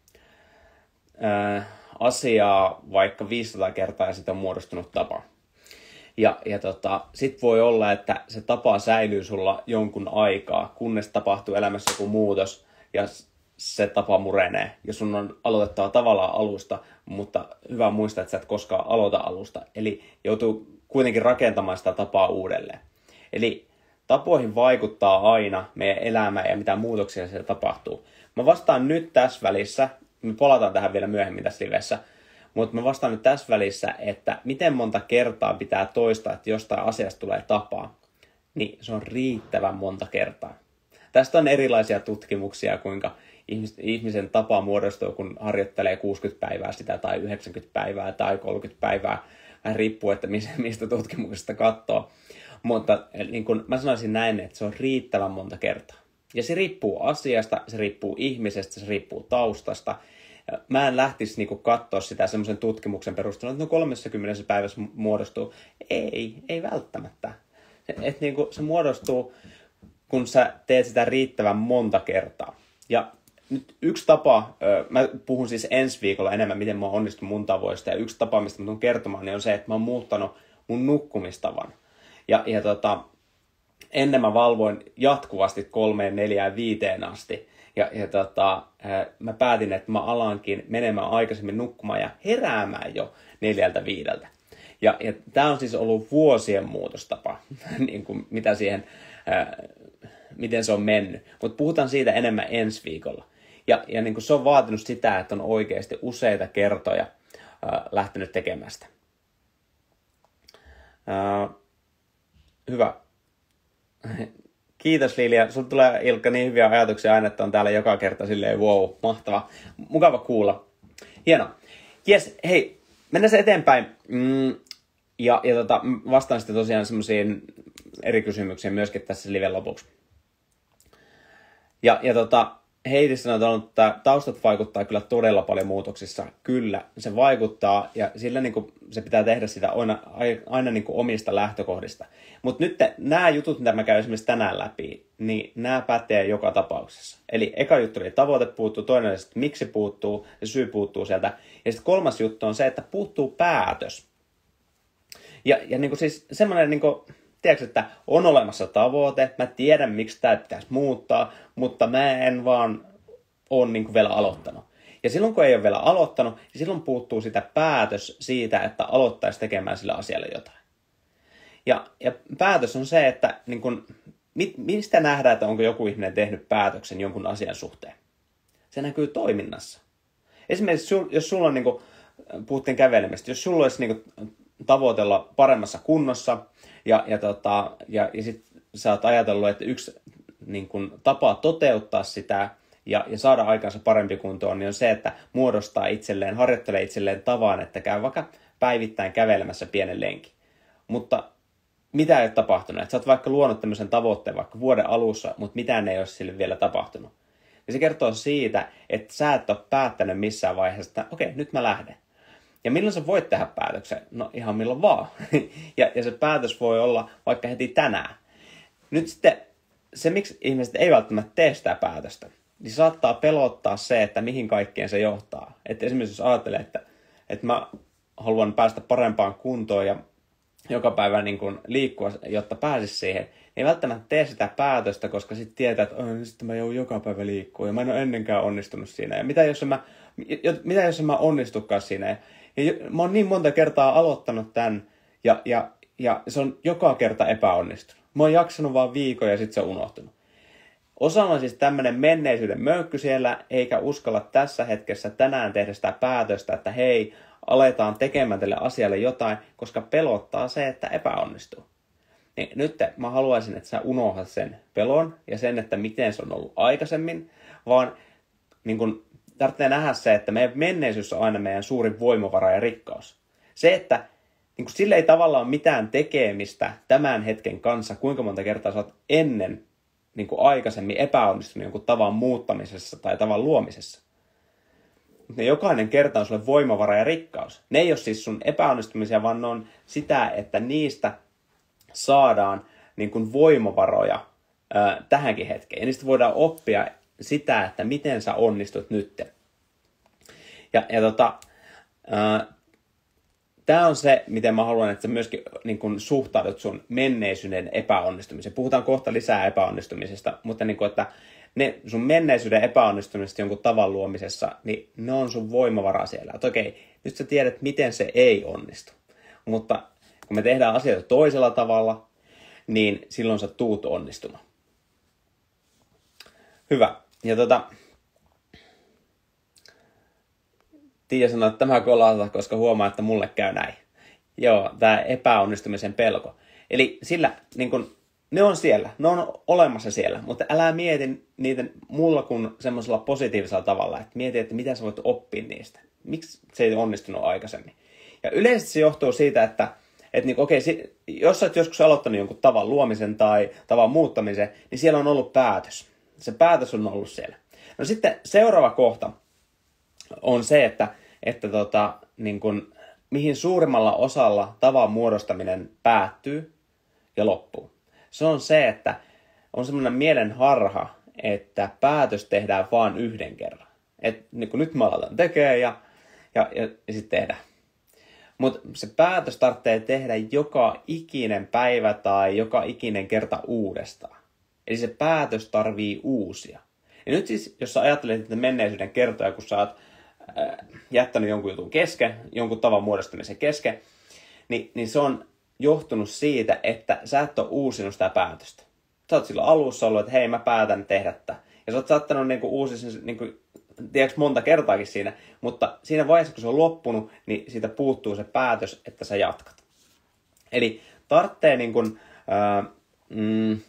ää, asiaa vaikka viisisataa kertaa ja sitten on muodostunut tapa. Ja, ja tota, sit voi olla, että se tapa säilyy sulla jonkun aikaa, kunnes tapahtuu elämässä joku muutos ja se tapa murenee. Ja sun on aloitettava tavallaan alusta, mutta hyvä muistaa, että sä et koskaan aloita alusta. Eli joutuu kuitenkin rakentamaan sitä tapaa uudelleen. Eli tapoihin vaikuttaa aina meidän elämä ja mitä muutoksia siellä tapahtuu. Mä vastaan nyt tässä välissä, me palataan tähän vielä myöhemmin tässä livessä, mutta mä vastaan nyt tässä välissä, että miten monta kertaa pitää toistaa, että jostain asiasta tulee tapa, niin se on riittävän monta kertaa. Tästä on erilaisia tutkimuksia, kuinka ihmisen tapa muodostuu, kun harjoittelee kuusikymmentä päivää sitä, tai yhdeksänkymmentä päivää, tai kolmekymmentä päivää. Vähän riippuu, että mistä tutkimuksesta katsoo. Mutta niin kun mä sanoisin näin, että se on riittävän monta kertaa. Ja se riippuu asiasta, se riippuu ihmisestä, se riippuu taustasta. Mä en lähtisi niinku katsoa sitä semmoisen tutkimuksen perusteella, että no kolmekymmentä päivässä muodostuu. Ei, ei välttämättä. Et niinku se muodostuu, kun sä teet sitä riittävän monta kertaa. Ja nyt yksi tapa, mä puhun siis ensi viikolla enemmän, miten mä oon onnistunut mun tavoista. Ja yksi tapa, mistä mä tulen kertomaan, niin on se, että mä oon muuttanut mun nukkumistavan. Ja, ja tota, ennen mä valvoin jatkuvasti kolmeen, neljään, viiteen asti. Ja, ja tota, mä päätin, että mä alankin menemään aikaisemmin nukkumaan ja heräämään jo neljältä viideltä. Ja, ja tää on siis ollut vuosien muutostapa, niin kuin mitä siihen, ää, miten se on mennyt. Mutta puhutaan siitä enemmän ensi viikolla. Ja, ja niin kuin se on vaatinut sitä, että on oikeasti useita kertoja ää, lähtenyt tekemään sitä. Uh, hyvä. Kiitos Lilia. Sulla tulee Ilkka niin hyviä ajatuksia aina, että on täällä joka kerta silleen wow, mahtava. Mukava kuulla. Hienoa. Jes, hei, mennään se eteenpäin. Mm, ja ja tota, vastaan sitten tosiaan semmoisiin eri kysymyksiin myöskin tässä liven lopuksi. Ja, ja tota, Heidi sanoi, että taustat vaikuttaa kyllä todella paljon muutoksissa. Kyllä, se vaikuttaa ja sillä niin kuin, se pitää tehdä sitä aina, aina niin kuin omista lähtökohdista. Mutta nyt te, nämä jutut, mitä mä käyn esimerkiksi tänään läpi, niin nämä pätee joka tapauksessa. Eli eka juttu oli tavoite puuttuu, toinen oli, että miksi puuttuu, ja syy puuttuu sieltä. Ja sitten kolmas juttu on se, että puuttuu päätös. Ja, ja niin kuin siis semmoinen... Niin kuin, tiedätkö, että on olemassa tavoite, mä tiedän, miksi tämä pitäisi muuttaa, mutta mä en vaan ole niin kuin vielä aloittanut. Ja silloin, kun ei ole vielä aloittanut, niin silloin puuttuu sitä päätös siitä, että aloittaisi tekemään sillä asialle jotain. Ja, ja päätös on se, että niin kuin, mit, mistä nähdään, että onko joku ihminen tehnyt päätöksen jonkun asian suhteen. Se näkyy toiminnassa. Esimerkiksi, jos sulla on, niin kuin, puhuttiin kävelemästä, jos sulla olisi niin kuin, tavoitella paremmassa kunnossa, Ja, ja, tota, ja, ja sitten sä oot ajatellut, että yksi niin kun, tapa toteuttaa sitä ja, ja saada aikaansa parempi kuntoon, niin on se, että muodostaa itselleen, harjoittelee itselleen tavan, että käy vaikka päivittäin kävelemässä pienen lenkin. Mutta mitä ei ole tapahtunut? Että sä oot vaikka luonut tämmöisen tavoitteen vaikka vuoden alussa, mutta mitään ei ole sille vielä tapahtunut. Ja se kertoo siitä, että sä et ole päättänyt missään vaiheessa, että okei, nyt mä lähden. Ja milloin sä voit tehdä päätöksen? No ihan milloin vaan. ja, ja se päätös voi olla vaikka heti tänään. Nyt sitten se, miksi ihmiset ei välttämättä tee sitä päätöstä, niin saattaa pelottaa se, että mihin kaikkeen se johtaa. Että esimerkiksi jos ajattelee, että, että mä haluan päästä parempaan kuntoon ja joka päivä niin kuin liikkua, jotta pääsisi siihen, niin ei välttämättä tee sitä päätöstä, koska sitten tietää, että oh, sitten mä joudun joka päivä liikkua ja mä en ole ennenkään onnistunut siinä. Ja mitä jos mä, mitä jos mä onnistukaan siinä? Ja mä oon niin monta kertaa aloittanut tämän ja, ja, ja se on joka kerta epäonnistunut. Mä oon jaksanut vaan viikon ja sitten se on unohtunut. Osalla on siis tämmöinen menneisyyden möykky siellä, eikä uskalla tässä hetkessä tänään tehdä sitä päätöstä, että hei, aletaan tekemään tälle asialle jotain, koska pelottaa se, että epäonnistuu. Niin nyt mä haluaisin, että sä unohdat sen pelon ja sen, että miten se on ollut aikaisemmin, vaan niin kun tarvitsee nähdä se, että meidän menneisyys on aina meidän suurin voimavara ja rikkaus. Se, että niin kun sillä ei tavallaan ole mitään tekemistä tämän hetken kanssa, kuinka monta kertaa sä oot ennen niin kuin aikaisemmin epäonnistunut jonkun tavan muuttamisessa tai tavan luomisessa. Ne jokainen kerta on sulle voimavara ja rikkaus. Ne ei ole siis sun epäonnistumisia, vaan ne on sitä, että niistä saadaan niin kuin voimavaroja ää, tähänkin hetkeen. Ja niistä voidaan oppia sitä, että miten sä onnistut nyt. Ja, ja tota, ää, tämä on se, miten mä haluan, että sä myöskin niin kun suhtaudut sun menneisyyden epäonnistumiseen. Puhutaan kohta lisää epäonnistumisesta, mutta niin kun, että ne sun menneisyyden epäonnistumisesta jonkun tavan luomisessa, niin ne on sun voimavara siellä. Että okei, nyt sä tiedät, miten se ei onnistu. Mutta kun me tehdään asioita toisella tavalla, niin silloin sä tuut onnistumaan. Hyvä. Ja tota... Tiia sanoi, että tämä kolata, koska huomaa, että mulle käy näin. Joo, tämä epäonnistumisen pelko. Eli sillä, niin kun, ne on siellä, ne on olemassa siellä, mutta älä mieti niitä mulla kuin semmoisella positiivisella tavalla, että mieti, että mitä sä voit oppia niistä. Miksi se ei onnistunut aikaisemmin. Ja yleisesti se johtuu siitä, että, että niin, okei, jos sä oot joskus aloittanut jonkun tavan luomisen tai tavan muuttamisen, niin siellä on ollut päätös. Se päätös on ollut siellä. No sitten seuraava kohta on se, että, että tota, niin kun, mihin suurimmalla osalla tavan muodostaminen päättyy ja loppuu. Se on se, että on semmoinen mielen harha, että päätös tehdään vain yhden kerran. Et, niin kun nyt mä aloitan tekemään ja, ja, ja, ja sitten tehdään. Mutta se päätös tarvitsee tehdä joka ikinen päivä tai joka ikinen kerta uudestaan. Eli se päätös tarvii uusia. Ja nyt siis, jos sä ajattelet, että menneisyyden kertoja, kun sä oot jättänyt jonkun jutun kesken, jonkun tavan muodostamisen kesken, niin, niin se on johtunut siitä, että sä et ole uusinut sitä päätöstä. Sä oot silloin alussa ollut, että hei, mä päätän tehdä tätä. Ja sä oot saattanut niinku uusia sen, niinku, tiedätkö, monta kertaakin siinä, mutta siinä vaiheessa, kun se on loppunut, niin siitä puuttuu se päätös, että sä jatkat. Eli tarvitsee niin kuin, ää, mm,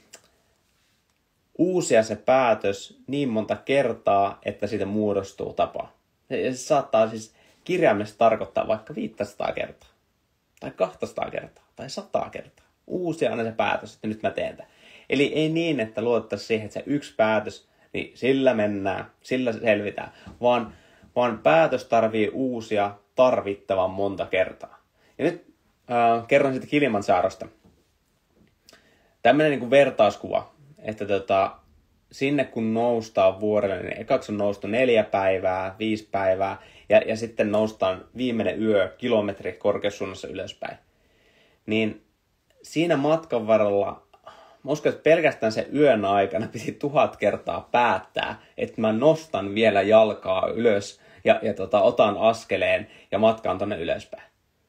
uusia se päätös niin monta kertaa, että siitä muodostuu tapa. Se, se saattaa siis kirjaimellisesti tarkoittaa vaikka viisisataa kertaa, tai kaksisataa kertaa, tai sata kertaa. Uusia aina se päätös, että nyt mä teen tämän. Eli ei niin, että luottaisi siihen, että se yksi päätös, niin sillä mennään, sillä selvitään, vaan, vaan päätös tarvii uusia tarvittavan monta kertaa. Ja nyt äh, kerron sitten Kilimanjarosta. Tämmöinen niin kuin vertauskuva, että tota, sinne kun noustaan vuorelle, niin ekaksi on noustu neljä päivää, viisi päivää, ja, ja sitten noustaan viimeinen yö kilometri korkeussuunnassa ylöspäin. Niin siinä matkan varrella, mä uskon, että pelkästään se yön aikana piti tuhat kertaa päättää, että mä nostan vielä jalkaa ylös ja, ja tota, otan askeleen ja matkaan tonne ylöspäin.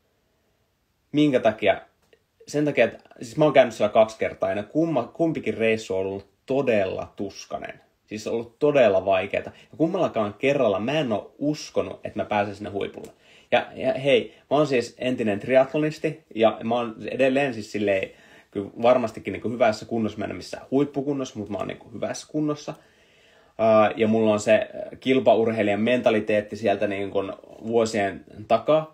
Minkä takia? Sen takia, että siis mä oon käynyt siellä kaksi kertaa ja kumma, kumpikin reissu on ollut todella tuskanen. Siis on ollut todella vaikeaa. Ja kummallakaan kerralla mä en ole uskonut, että mä pääsen sinne huipulle. Ja, ja hei, mä oon siis entinen triatlonisti ja mä oon edelleen siis silleen, kyllä varmastikin niin kuin hyvässä kunnossa, mä en ole missään huippukunnossa, mutta mä oon niin kuin hyvässä kunnossa. Uh, ja mulla on se kilpaurheilijan mentaliteetti sieltä niin kuin vuosien takaa.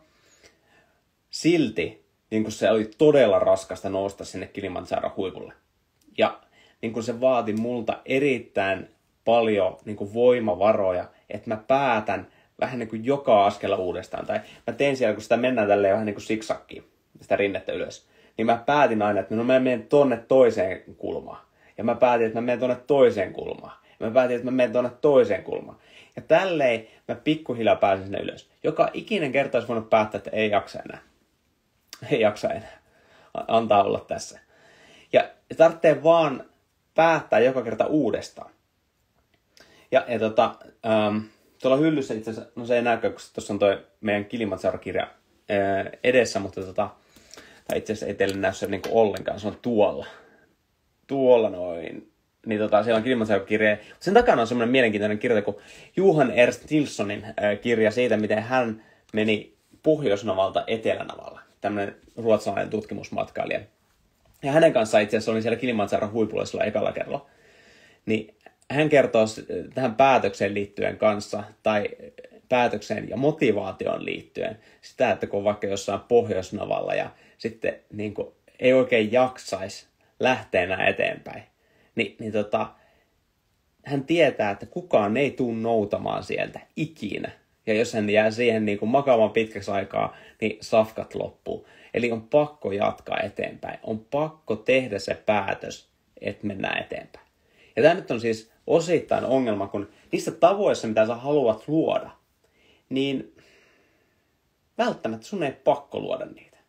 Silti niin kuin se oli todella raskasta nousta sinne Kilimanjaron huipulle. Ja niin kuin se vaati multa erittäin paljon niin kuin voimavaroja, että mä päätän vähän niin kuin joka askella uudestaan. Tai mä tein siellä, kun sitä mennään tälleen vähän niin kuin siksakkiin, sitä rinnettä ylös. Niin mä päätin aina, että no mä menen tonne toiseen kulmaan. Ja mä päätin, että mä menen tonne toiseen kulmaan. Ja mä päätin, että mä menen tonne toiseen kulmaan. Ja tälleen mä pikkuhiljaa pääsin sinne ylös. Joka ikinen kerta olisi voinut päättää, että ei jaksa enää. Ei jaksa enää. Antaa olla tässä. Ja tarvitsee vaan päättää joka kerta uudestaan. Ja, ja tota, ähm, tuolla hyllyssä itse asiassa, no se ei näykään, kun tuossa on toi meidän Kilimanjaro-kirja äh, edessä, mutta tota, tai itse asiassa ei teille näy se niinku ollenkaan, se on tuolla. Tuolla noin. Niin tota, siellä on Kilimanjaro-kirja. Sen takana on semmoinen mielenkiintoinen kirja kuin Johan Ernst Nilssonin äh, kirja siitä, miten hän meni Pohjoisnavalta Etelänavalle. Tämmöinen ruotsalainen tutkimusmatkailija. Ja hänen kanssaan itse asiassa olin siellä Kilimanjaron huipulla sillä ekalla kerralla. Niin hän kertoo tähän päätökseen liittyen kanssa, tai päätökseen ja motivaatioon liittyen, sitä, että kun on vaikka jossain Pohjoisnavalla ja sitten niin kuin, ei oikein jaksaisi lähteä enää eteenpäin, niin, niin tota, hän tietää, että kukaan ei tule noutamaan sieltä ikinä. Ja jos hän jää siihen niin kuin makaamaan pitkäksi aikaa, niin safkat loppuu. Eli on pakko jatkaa eteenpäin. On pakko tehdä se päätös, että mennään eteenpäin. Ja tämä nyt on siis osittain ongelma, kun niissä tavoissa, mitä sä haluat luoda, niin välttämättä sun ei pakko luoda niitä.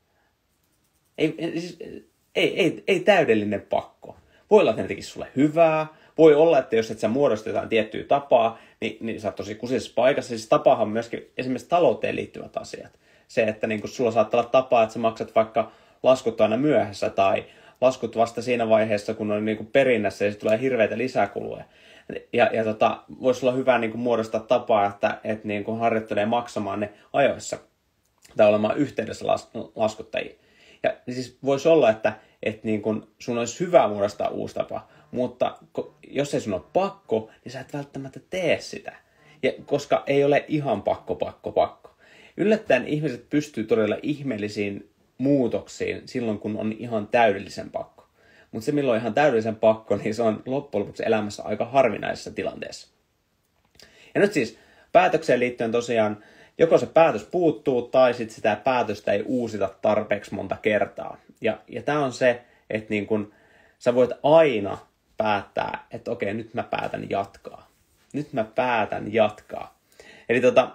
Ei, siis, ei, ei, ei täydellinen pakko. Voi olla, että ne tekisi sulle hyvää. Voi olla, että jos et sä muodosta jotain tiettyä tapaa, niin, niin sä oot tosi kusisessa paikassa. Siis tapahan on myöskin esimerkiksi talouteen liittyvät asiat. Se, että niin kun sulla saattaa olla tapaa, että sä maksat vaikka laskut aina myöhässä tai laskut vasta siinä vaiheessa, kun on niin kuin perinnässä ja sitten tulee hirveitä lisäkuluja. Ja, ja tota, voisi olla hyvä niin kuin muodostaa tapaa, että, että niin kuin harjoittelee maksamaan ne ajoissa tai olemaan yhteydessä las, laskuttajiin. Ja siis voisi olla, että, että niin kuin sun olisi hyvä muodostaa uusi tapa, mutta jos ei sun ole pakko, niin sä et välttämättä tee sitä. Ja, koska ei ole ihan pakko, pakko, pakko. Yllättäen ihmiset pystyy todella ihmeellisiin muutoksiin silloin, kun on ihan täydellisen pakko. Mutta se, milloin on ihan täydellisen pakko, niin se on loppujen lopuksi elämässä aika harvinaisessa tilanteessa. Ja nyt siis päätökseen liittyen tosiaan, joko se päätös puuttuu tai sitten sitä päätöstä ei uusita tarpeeksi monta kertaa. Ja, ja tämä on se, että niin kun sä voit aina päättää, että okei, nyt mä päätän jatkaa. Nyt mä päätän jatkaa. Eli tota,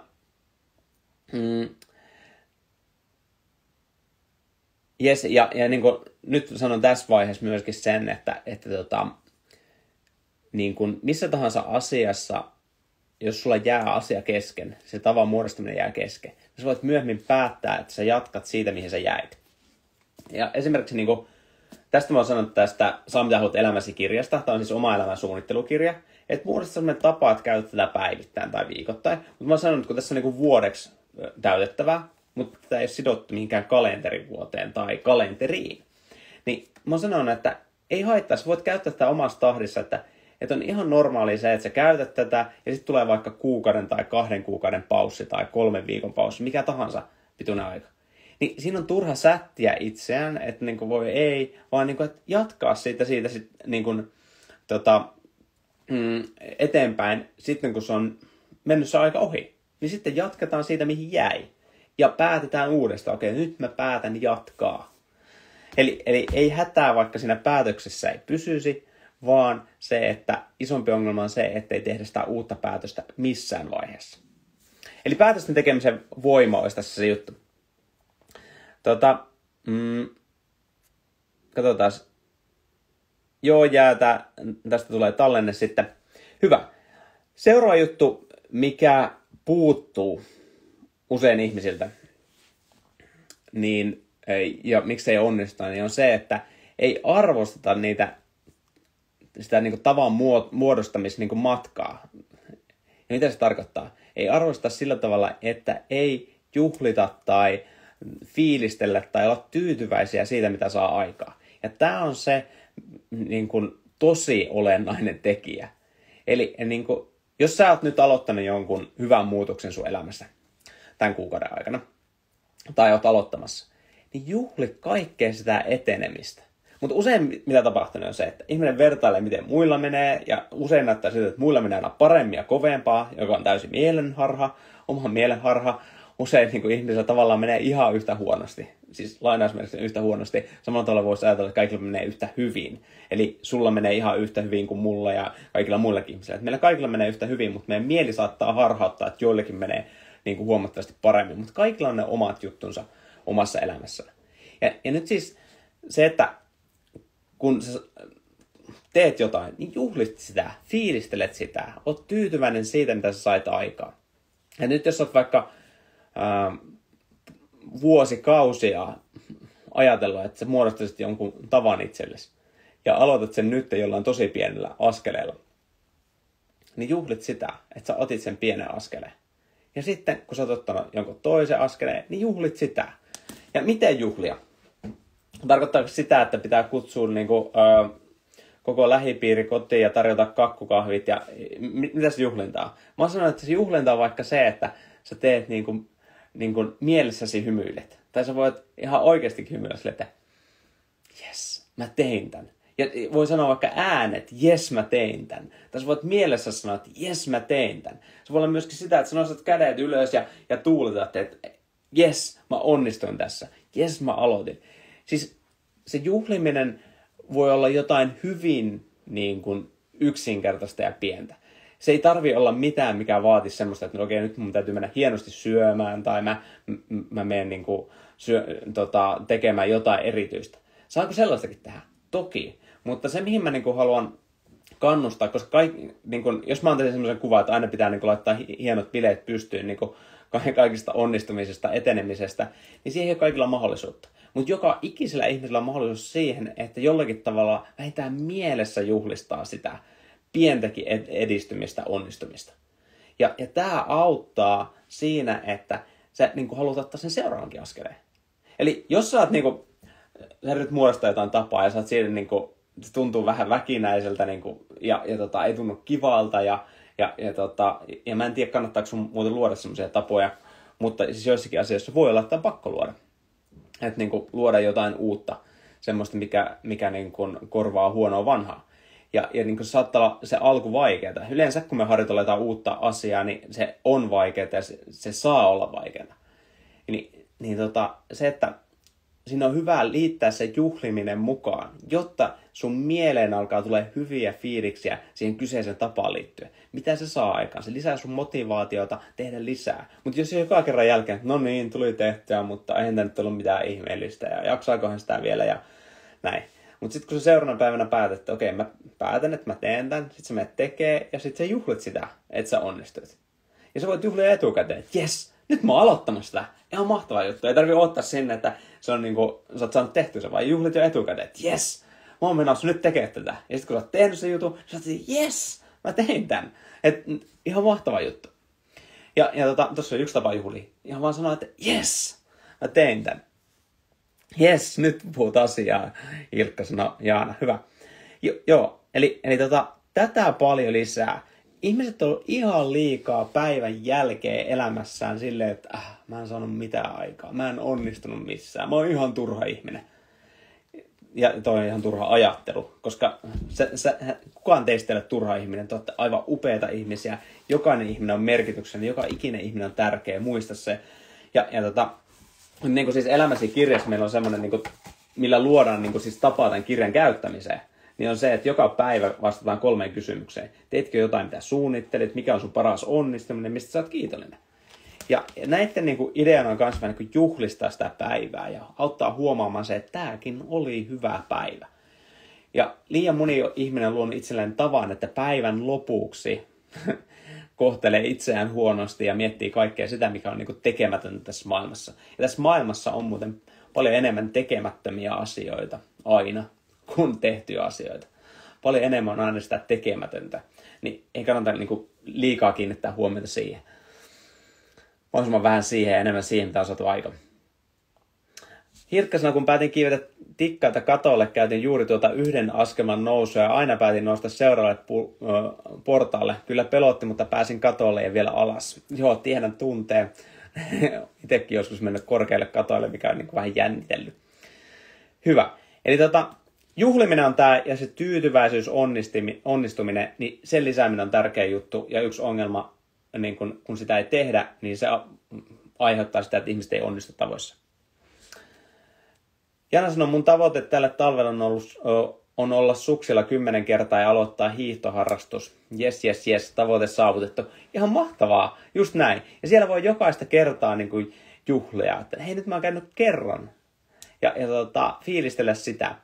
mm, yes, ja, ja niin kuin nyt sanon tässä vaiheessa myöskin sen, että, että tota, niin kuin missä tahansa asiassa, jos sulla jää asia kesken, se tavan muodostaminen jää kesken, niin sä voit myöhemmin päättää, että sä jatkat siitä, mihin sä jäit. Ja esimerkiksi niin kuin, tästä mä oon sanonut tästä Saa mitä haluat elämäsi kirjasta, tämä on siis oma elämän suunnittelukirja, että muodosta sellainen tapa, että käytät tätä päivittäin tai viikoittain. Mutta mä oon sanonut, että kun tässä on niin kuin vuodeksi täytettävää, mutta tämä ei ole sidottu mihinkään kalenterivuoteen tai kalenteriin. Niin mä sanon, että ei haittaa, sä voit käyttää tätä omassa tahdissa, että, että on ihan normaali se, että sä käytät tätä ja sitten tulee vaikka kuukauden tai kahden kuukauden paussi tai kolmen viikon paussi, mikä tahansa pituinen aika. Niin siinä on turha sättiä itseään, että niin kuin voi ei, vaan niin kuin, että jatkaa siitä, siitä sit, niin kuin, tota, mm, eteenpäin sitten kun se on mennyt se aika ohi. Niin sitten jatketaan siitä, mihin jäi. Ja päätetään uudestaan, okei, nyt mä päätän jatkaa. Eli, eli ei hätää, vaikka siinä päätöksessä ei pysyisi, vaan se, että isompi ongelma on se, ettei tehdä sitä uutta päätöstä missään vaiheessa. Eli päätösten tekemisen voima olisi tässä se juttu. Tota, mm, katsotaan. Joo, jäätä. Tästä tulee tallenne sitten. Hyvä. Seuraava juttu, mikä puuttuu usein ihmisiltä, niin, ja miksei onnistuta, niin on se, että ei arvosteta niitä, sitä niin kuin tavan muodostamista niin kuin matkaa. Ja mitä se tarkoittaa? Ei arvosteta sillä tavalla, että ei juhlita tai fiilistellä tai olla tyytyväisiä siitä, mitä saa aikaa. Ja tämä on se niin kuin, tosi olennainen tekijä. Eli niin kuin, jos sä oot nyt aloittanut jonkun hyvän muutoksen sun elämässä tämän kuukauden aikana, tai oot aloittamassa, niin juhli kaikkea sitä etenemistä. Mutta usein mitä tapahtuu on se, että ihminen vertailee, miten muilla menee, ja usein näyttää siltä, että muilla menee aina paremmin ja kovempaa, joka on täysin mielenharha, oma mielenharha. Usein niin kuin ihmisillä tavallaan menee ihan yhtä huonosti. Siis lainausmerkissä yhtä huonosti. Samalla tavalla voisi ajatella, että kaikilla menee yhtä hyvin. Eli sulla menee ihan yhtä hyvin kuin mulla ja kaikilla muillakin ihmisillä. Että meillä kaikilla menee yhtä hyvin, mutta meidän mieli saattaa harhauttaa, että joillekin menee niin kuin huomattavasti paremmin. Mutta kaikilla on ne omat juttunsa omassa elämässä. Ja, ja nyt siis se, että kun sä teet jotain, niin juhlit sitä, fiilistelet sitä, oot tyytyväinen siitä, mitä sä sait aikaan. Ja nyt jos oot vaikka ää, vuosikausia ajatellut, että sä muodostasit jonkun tavan itsellesi, ja aloitat sen nyt jollain tosi pienellä askeleella, niin juhlit sitä, että sä otit sen pienen askeleen. Ja sitten, kun sä oot ottanut jonkun toisen askeleen, niin juhlit sitä. Ja miten juhlia? Tarkoittaako sitä, että pitää kutsua niin kuin, ö, koko lähipiiri kotiin ja tarjota kakkukahvit ja mitä se juhlintaa? Mä sanon, että se juhlinta on vaikka se, että sä teet niin kuin, niin kuin mielessäsi hymyilet. Tai sä voit ihan oikeastikin hymyillä sille, että jes, mä tein tän. Ja voi sanoa vaikka äänet, jes mä tein tän. Tai sä voit mielessä sanoa, että jes mä tein tän. Se voi olla myöskin sitä, että sä nostat kädet ylös ja, ja tuuletat, että jes mä onnistuin tässä. Jes mä aloitin. Siis se juhliminen voi olla jotain hyvin niin kuin yksinkertaista ja pientä. Se ei tarvi olla mitään, mikä vaatisi semmoista, että no okei, nyt mun täytyy mennä hienosti syömään tai mä, m- mä menen niin kuin syö, tota, tekemään jotain erityistä. Saanko sellaistakin tehdä? Toki. Mutta se, mihin mä niin kuin haluan kannustaa, koska kaikki, niin kuin, jos mä antaisin semmoisen kuvan, että aina pitää niin kuin laittaa hienot bileet pystyyn niin kuin kaikista onnistumisesta, etenemisestä, niin siihen ei ole kaikilla mahdollisuutta. Mutta joka ikisellä ihmisellä on mahdollisuus siihen, että jollakin tavalla vähintään mielessä juhlistaa sitä pientäkin edistymistä, onnistumista. Ja, ja tämä auttaa siinä, että sä niin kuin haluat ottaa sen seuraavankin askeleen. Eli jos sä oot niin kuin, sä yrität muodostaa jotain tapaa ja sä oot siinä, niin kuin, se tuntuu vähän väkinäiseltä niin kuin, ja, ja tota, ei tunnu kivalta ja, ja, ja, tota, ja mä en tiedä kannattaako sun muuten luoda semmoisia tapoja, mutta siis joissakin asioissa voi olla, että on pakko luoda. Että niin kuin luoda jotain uutta, semmoista, mikä, mikä niin kuin korvaa huonoa vanhaa. Ja, ja niin kuin saattaa olla se alku vaikeaa. Yleensä kun me harjoitellaan jotain uutta asiaa, niin se on vaikeaa ja se, se saa olla vaikeaa. Niin, niin tota, se, että siinä on hyvä liittää se juhliminen mukaan, jotta sun mieleen alkaa tulee hyviä fiiliksiä siihen kyseisen tapaan liittyen. Mitä se saa aikaan? Se lisää sun motivaatiota tehdä lisää. Mutta jos joka kerran jälkeen, no niin, tuli tehtyä, mutta eihän tämä nyt ollut mitään ihmeellistä ja jaksaakohan sitä vielä ja näin. Mutta sitten kun sä seuraavana päivänä päätät, että okei, mä päätän, että mä teen tämän, sitten sä menet tekee ja sitten sä juhlit sitä, että sä onnistuit. Ja sä voit juhlia etukäteen, että jes, nyt mä oon aloittanut sitä. Ihan mahtava juttu. Ei tarvitse odottaa sinne, että se on niinku, sä oot saanut tehtyä sen, vaan juhlit jo etukäteen, että jes, mä oon menossa nyt tekemään tätä. Ja sitten kun sä oot tehnyt sen jutun, sä oot jes, mä tein tän. Et, ihan mahtava juttu. Ja, ja tota, tossa on yksi tapa juhlia. Ihan vaan sanoa, että jes, mä tein tän. Jes, nyt puhut asiaa, Ilkka sanoi Jaana. Hyvä. Jo, joo, eli, eli tota, tätä paljon lisää. Ihmiset on ihan liikaa päivän jälkeen elämässään silleen, että äh, mä en saanut mitään aikaa, mä en onnistunut missään, mä oon ihan turha ihminen. Ja toi on ihan turha ajattelu, koska se, se, kukaan teistä ei ole turha ihminen, te olette aivan upeita ihmisiä. Jokainen ihminen on merkityksellinen, joka ikinen ihminen on tärkeä, muista se. Ja, ja tota, niin kuin siis elämäsi kirjassa meillä on semmoinen, niin kuin, millä luodaan niin kuin siis tapaa tämän kirjan käyttämiseen. Niin on se, että joka päivä vastataan kolmeen kysymykseen. Teetkö jotain, mitä suunnittelit, mikä on sun paras onnistuminen, mistä sä oot kiitollinen. Ja näiden niin kuin, ideana on myös niin kuin, juhlistaa sitä päivää ja auttaa huomaamaan se, että tämäkin oli hyvä päivä. Ja liian moni ihminen on luonut itselleen tavan, että päivän lopuksi kohtelee itseään huonosti ja miettii kaikkea sitä, mikä on niin kuin, tekemätöntä tässä maailmassa. Ja tässä maailmassa on muuten paljon enemmän tekemättömiä asioita aina kuin tehtyjä asioita. Paljon enemmän on aina sitä tekemätöntä. Niin ei kannata niin kuin, liikaa kiinnittää huomiota siihen. Mahdollisimman vähän siihen ja enemmän siihen, mitä on saatu aika. Hirkka sanoi, kun päätin kiivetä tikkaita katolle, käytin juuri tuota yhden askelman nousua ja aina päätin nousta seuraavalle pu- äh, portaalle. Kyllä pelotti, mutta pääsin katolle ja vielä alas. Joo, tiedän tunteen. Itsekin joskus mennyt korkealle katoille, mikä on niin kuin vähän jännitellyt. Hyvä. Eli tota, juhliminen on tämä ja se tyytyväisyys, onnistuminen, niin sen lisääminen on tärkeä juttu ja yksi ongelma, niin kun, kun sitä ei tehdä, niin se aiheuttaa sitä, että ihmiset ei onnistu tavoissa. Jana sanoi, mun tavoite tälle talvelle on, ollut, on olla suksilla kymmenen kertaa ja aloittaa hiihtoharrastus. Jes, jes, jes, tavoite saavutettu. Ihan mahtavaa, just näin. Ja siellä voi jokaista kertaa niin kuin juhlia, että hei, nyt mä oon käynyt kerran. Ja, ja tota, fiilistellä sitä.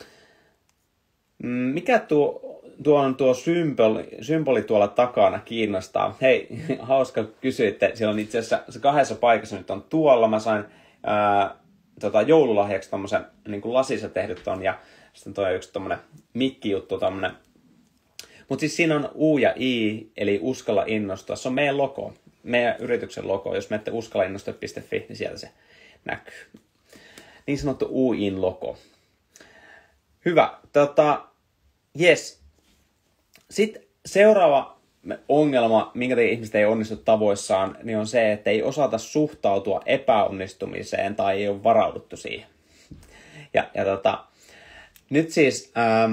Mikä tuo... Tuo on tuo symboli, symboli tuolla takana kiinnostaa. Hei, hauska kysyitte. Siellä on itse asiassa se kahdessa paikassa nyt on tuolla. Mä sain ää, tota, joululahjaksi tommosen niin kuin lasissa tehdyt ton. Ja sitten toi yksi tommonen mikkijuttu tommonen. Mut siis siinä on U ja I, eli uskalla innostua. Se on meidän logo. Meidän yrityksen logo. Jos menette uskallainnostua piste fi, niin sieltä se näkyy. Niin sanottu U I:n logo. Hyvä. Tota, jes. Sitten seuraava ongelma, minkä takia ihmiset ei onnistu tavoissaan, niin on se, että ei osata suhtautua epäonnistumiseen tai ei ole varauduttu siihen. Ja, ja tota, nyt siis ähm,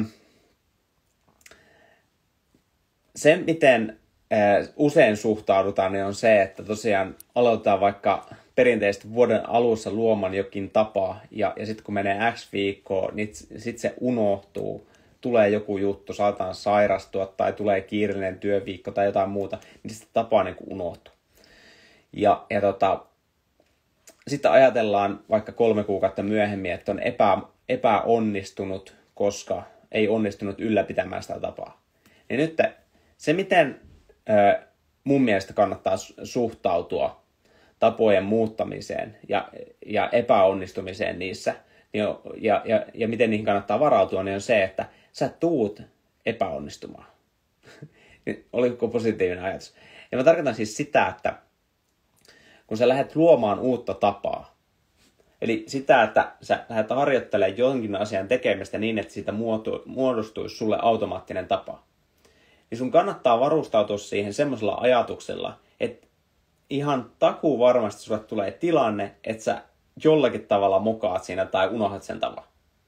se, miten äh, usein suhtaudutaan, niin on se, että tosiaan aloitetaan vaikka perinteisesti vuoden alussa luomaan jokin tapa, ja, ja sitten kun menee X viikkoa, niin sitten se unohtuu. Tulee joku juttu, saataan sairastua tai tulee kiireellinen työviikko tai jotain muuta, niin sitä tapaa niin kuin unohtuu. Ja, ja tota, sitten ajatellaan vaikka kolme kuukautta myöhemmin, että on epä, epäonnistunut, koska ei onnistunut ylläpitämään sitä tapaa. Niin nyt se, miten ö, mun mielestä kannattaa suhtautua tapojen muuttamiseen ja, ja epäonnistumiseen niissä, niin on, ja, ja, ja miten niihin kannattaa varautua, niin on se, että sä tuut epäonnistumaan. Oliko positiivinen ajatus? Ja mä tarkoitan siis sitä, että kun sä lähdet luomaan uutta tapaa, eli sitä, että sä lähdet harjoittelemaan jonkin asian tekemistä niin, että siitä muodostuisi sulle automaattinen tapa, niin sun kannattaa varustautua siihen semmoisella ajatuksella, että ihan takuu varmasti sulle tulee tilanne, että sä jollakin tavalla mokaat siinä tai unohdat sen tavan.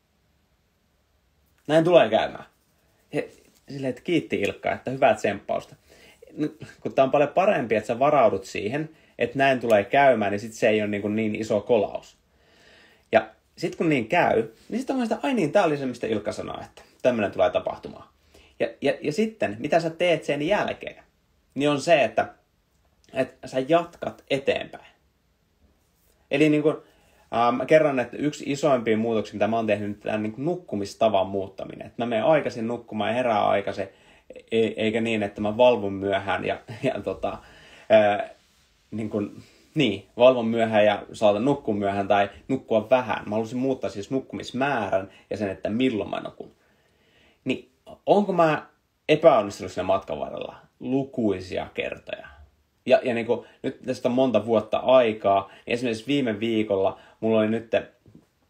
Näin tulee käymään. He, silleen, että kiitti Ilkka, että hyvää tsemppausta. Kun tämä on paljon parempi, että sä varaudut siihen, että näin tulee käymään, niin sitten se ei ole niin, niin iso kolaus. Ja sitten kun niin käy, niin sitten on sitä, ai niin, tämä oli se, mistä Ilkka sanoi, että tämmöinen tulee tapahtumaan. Ja, ja, ja sitten, mitä sä teet sen jälkeen, niin on se, että, että sä jatkat eteenpäin. Eli niin kuin, ähm, mä kerron, että yksi isoimpia muutoksia, mitä mä oon tehnyt, tämä niin kuin nukkumistavan muuttaminen. Että mä menen aikaisin nukkumaan ja herään aikaisin, eikä niin, että mä valvon myöhään ja, ja tota, ää, niin, kuin, niin, valvon myöhään ja saatan nukkua myöhään tai nukkua vähän. Mä haluaisin muuttaa siis nukkumismäärän ja sen, että milloin mä nukun. Niin, onko mä epäonnistunut siinä matkan varrella lukuisia kertoja? Ja, ja niin kuin, nyt tästä on monta vuotta aikaa, niin esimerkiksi viime viikolla mulla oli nyt